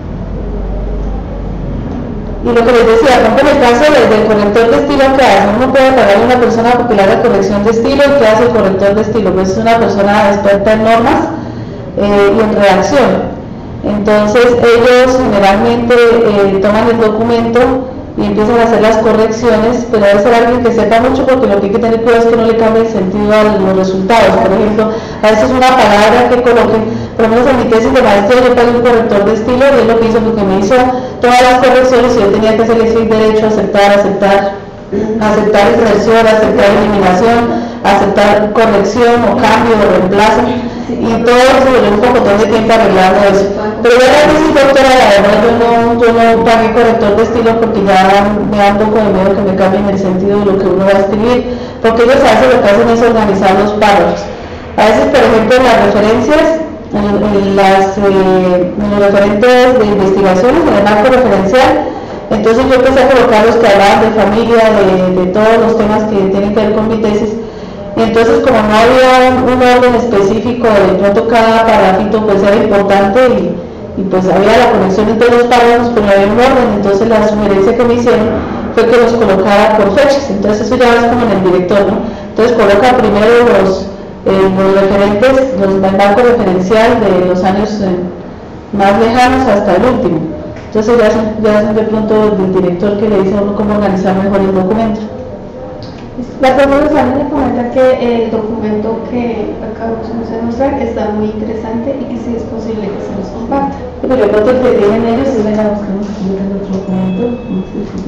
Y lo que les decía, por ejemplo, en el caso del, del corrector de estilo que hace, uno puede pagarle a una persona porque le haga corrección de estilo. ¿Y qué hace el corrector de estilo? Pues es una persona experta en normas eh, y en redacción. Entonces ellos generalmente eh, toman el documento y empiezan a hacer las correcciones, pero debe ser alguien que sepa mucho, porque lo que hay que tener cuidado es que no le cambie el sentido a los resultados. Por ejemplo, a veces una palabra que coloquen, por lo menos en mi tesis de maestría yo pagué un corrector de estilo y él lo que hizo porque me hizo todas las correcciones y yo tenía que hacerle clic derecho, aceptar, aceptar, aceptar inserción, aceptar eliminación, aceptar corrección o cambio o reemplazo, y todo eso duró un poco de tiempo arreglando eso. Pero ya la tesis doctora, la verdad, yo no, yo no pagué corrector de estilo porque ya me da un poco de miedo que me cambien el sentido de lo que uno va a escribir, porque ellos a veces lo que hacen es organizar los párrafos. A veces, por ejemplo, en las referencias, en, en, las, eh, en los referentes de investigaciones, en el marco referencial, entonces yo empecé a colocar los que hablaban de familia, de, de todos los temas que tienen que ver con mi tesis. Y entonces, como no había un, un orden específico, de pronto cada parrafito pues era importante y, y pues había la conexión entre los párrafos, pero no había un orden. Entonces la sugerencia que me hicieron fue que los colocara por fechas. Entonces eso ya es como en el director, ¿no? Entonces coloca primero los, eh, los referentes, los, el marco referencial de los años eh, más lejanos hasta el último. Entonces ya son, ya son de pronto del director que le dice a uno cómo organizar mejor el documento. La profesora le comenta que el documento que acabamos de mostrar está muy interesante y que si es posible que se los comparta. Pero yo creo que el que tienen ellos es venga a buscar otro documento. No sé si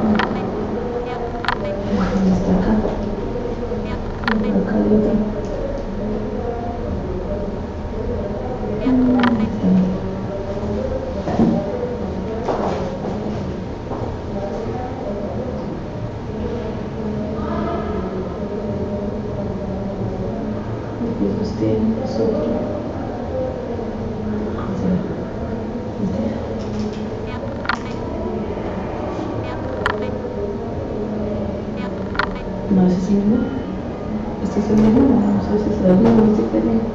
está acá. Acá hay otro. No sé si es el mismo. Este es el mismo, no sé si es el mismo, este es el mismo.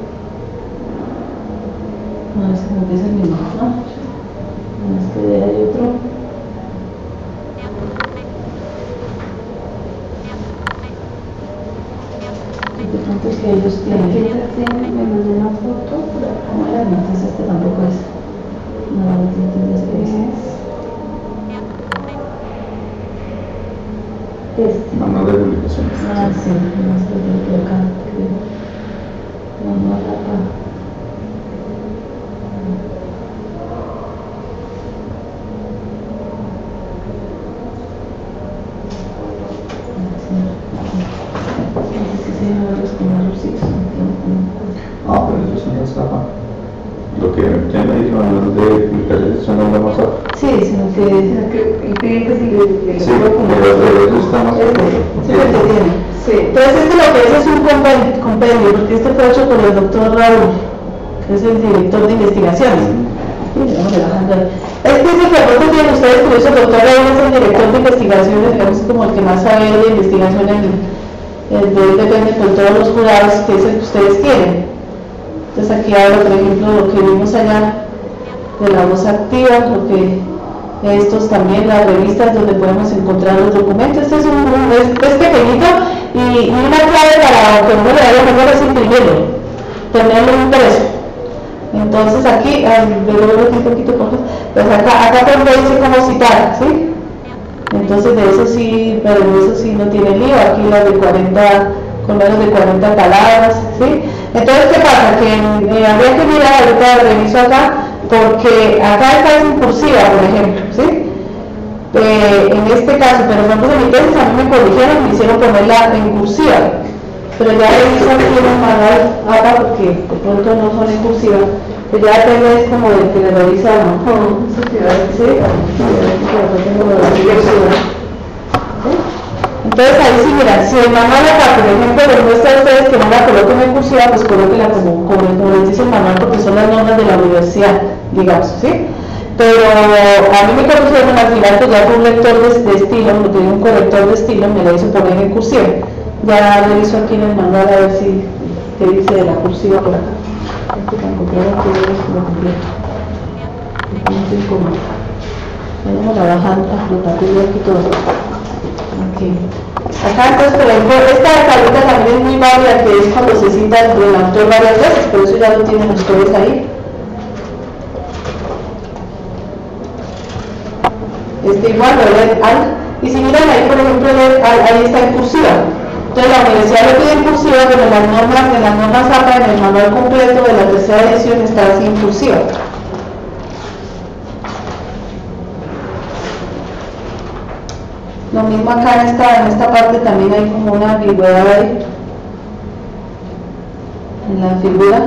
No, es como que es el mismo, ¿no? No, es que hay otro. De pronto es que ellos tienen. Me mandó una foto por acá. ¿Cómo era? Entonces este tampoco es. No, entonces es. Este. Manual de publicaciones. Ah, sí, no estoy de acá, creo. Manual acá. Ah, pero eso es una estafa. Lo que ya me dijo manual de publicaciones son las normas A P A. Sí, sino que. Sino que el cliente sí le Sí, pero eso está más. Sí, lo que tiene. Sí. Entonces este lo que es es un compendio, compendio, porque este fue hecho por el doctor Raúl, que es el director de investigaciones. Sí, vamos relajando ahí. Este es el que vosotros tienen ustedes, por eso el doctor Raúl es el director de investigaciones, digamos como el que más sabe de investigación en el de él depende con todos los jurados, que es el que ustedes quieren. Entonces aquí hablo, por ejemplo, lo que vimos allá de la voz activa, lo que estos también, las revistas donde podemos encontrar los documentos. Este es, un, es, es pequeñito y, y una clave para que uno le dé lo mejor es imprimirlo, tenerlo impreso. Entonces aquí, luego un poquito por pues acá, acá también dice cómo citar, ¿sí? Entonces de eso sí, pero de eso sí no tiene lío, aquí las de cuarenta, con menos de cuarenta palabras, ¿sí? Entonces, ¿qué pasa? Que eh, habría que mirar, ahorita reviso acá, porque acá está en cursiva, por ejemplo, ¿sí? Eh, en este caso, pero por ejemplo en mi tesis a mí me corrigieron, me hicieron ponerla en cursiva, pero ya reviso aquí en el manual acá, porque de pronto no son en cursiva, pero ya depende es como del que le revisa o no. ¿Sí? Entonces ahí sí, mira, si el manual acá, por ejemplo, les muestra a ustedes que no la coloquen en cursiva, pues colóquenla como, como, como les dice el manual, porque son las normas de la universidad, digamos, ¿sí? Pero a mí me corrigieron al final, pues ya con un lector de, de estilo, porque tenía un corrector de estilo, me la hizo poner en cursiva. Ya reviso aquí en el manual a ver si, qué dice de la cursiva por acá. Este tan completo que es como completo. Entonces, como, vamos a bajar la flotabilidad aquí todo. Okay. Acá entonces, por ejemplo, esta tablita también es muy válida, que es cuando se cita el autor varias veces, por eso ya lo tienen ustedes ahí. Este igual, leer al, y si miran ahí, por ejemplo, leer al, ahí está en cursiva. Entonces la universidad lo pide en cursiva, pero las normas, en las normas A P A, en el manual completo de la tercera edición está así en cursiva. Lo mismo acá en esta, en esta parte también hay como una ambigüedad ahí, en la figura.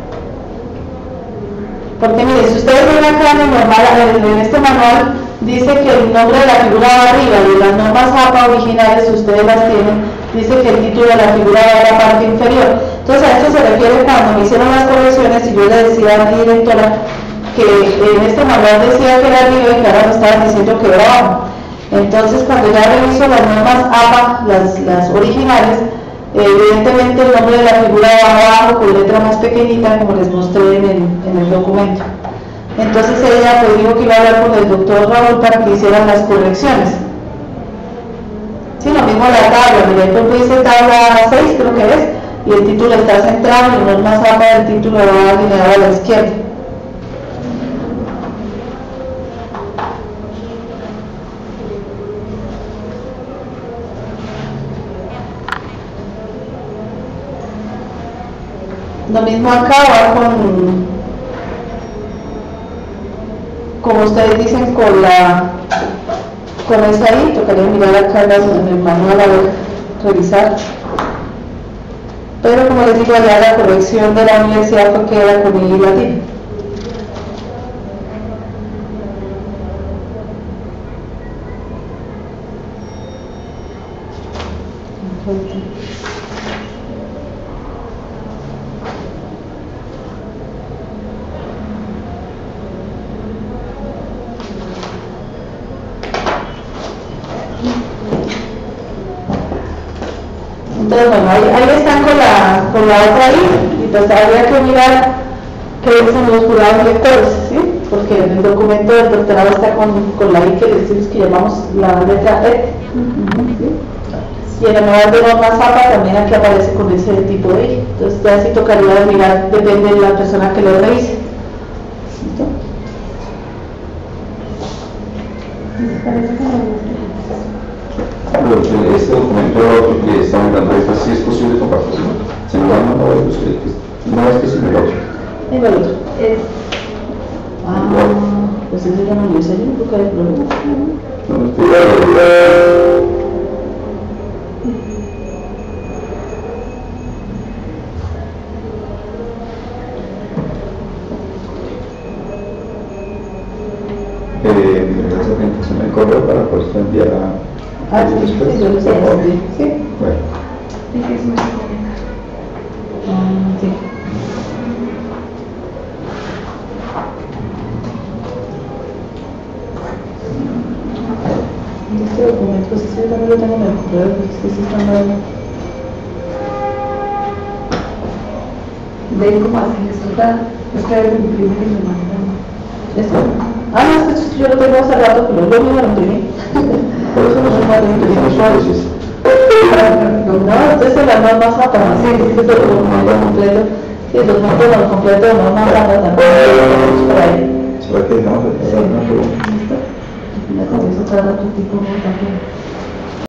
Porque mire, si ustedes ven acá en, el normal, en este manual, dice que el nombre de la figura va arriba, y las normas A P A originales, si ustedes las tienen, dice que el título de la figura va a la parte inferior. Entonces a esto se refiere cuando me hicieron las correcciones y yo le decía a mi directora que en este manual decía que era arriba y que ahora me estaban diciendo que era abajo. Entonces, cuando ya reviso las normas A P A, las, las originales, eh, evidentemente el nombre de la figura va abajo con letra más pequeñita, como les mostré en el, en el documento. Entonces ella pues dijo que iba a hablar con el doctor Raúl para que hicieran las correcciones. Sí, lo mismo la tabla, mire, por dice tabla seis, creo que es, y el título está centrado, y normas A P A, el título va alineado a la izquierda. Lo mismo acá va con, como ustedes dicen, con la, con esa ahí, tocaría mirar acá en el manual a ver, revisar. Pero como les digo, allá la corrección de la universidad fue que era con I latina. Entonces, bueno, ahí, ahí están con la, con la otra ahí, y pues habría que mirar qué dicen los jurados lectores, ¿sí? Porque el documento del doctorado está con, con la I que decimos que llamamos la letra E. Uh-huh, ¿sí? Y el manual de normas APA también aquí aparece con ese tipo de I. Entonces ya sí tocaría mirar, depende de la persona que lo revise. ¿Listo? Pero este documento que está mandando esta sí es posible compartir. Se me llama no es que no es que sino el otro. Ahí va el otro. Es, Ah, pues ese ya no lo hice yo, porque hay problema. No, no estoy de Eh, me das atención al correo para poder enviar a... Ah, sí, sí, yo lo sé. Sí, sí. Bueno, dije, es muy bien. Ah, sí. Este documento, pues este yo también lo tengo en el correo, pues este sí está mal. Ven cómo hacen esto, ¿verdad? Es que hay un imprime y me mandan. ¿Esto? Ah, no, es que yo lo tengo hace rato, pero yo mismo lo imprimí. por eso no son más de veces. No, entonces la norma APA, sí, sí, es el documento completo. Sí, el documento completo de norma APA también lo por ahí. ¿Será que dejamos de hacer una pregunta? ¿Listo? Y la con eso trae otro tipo también.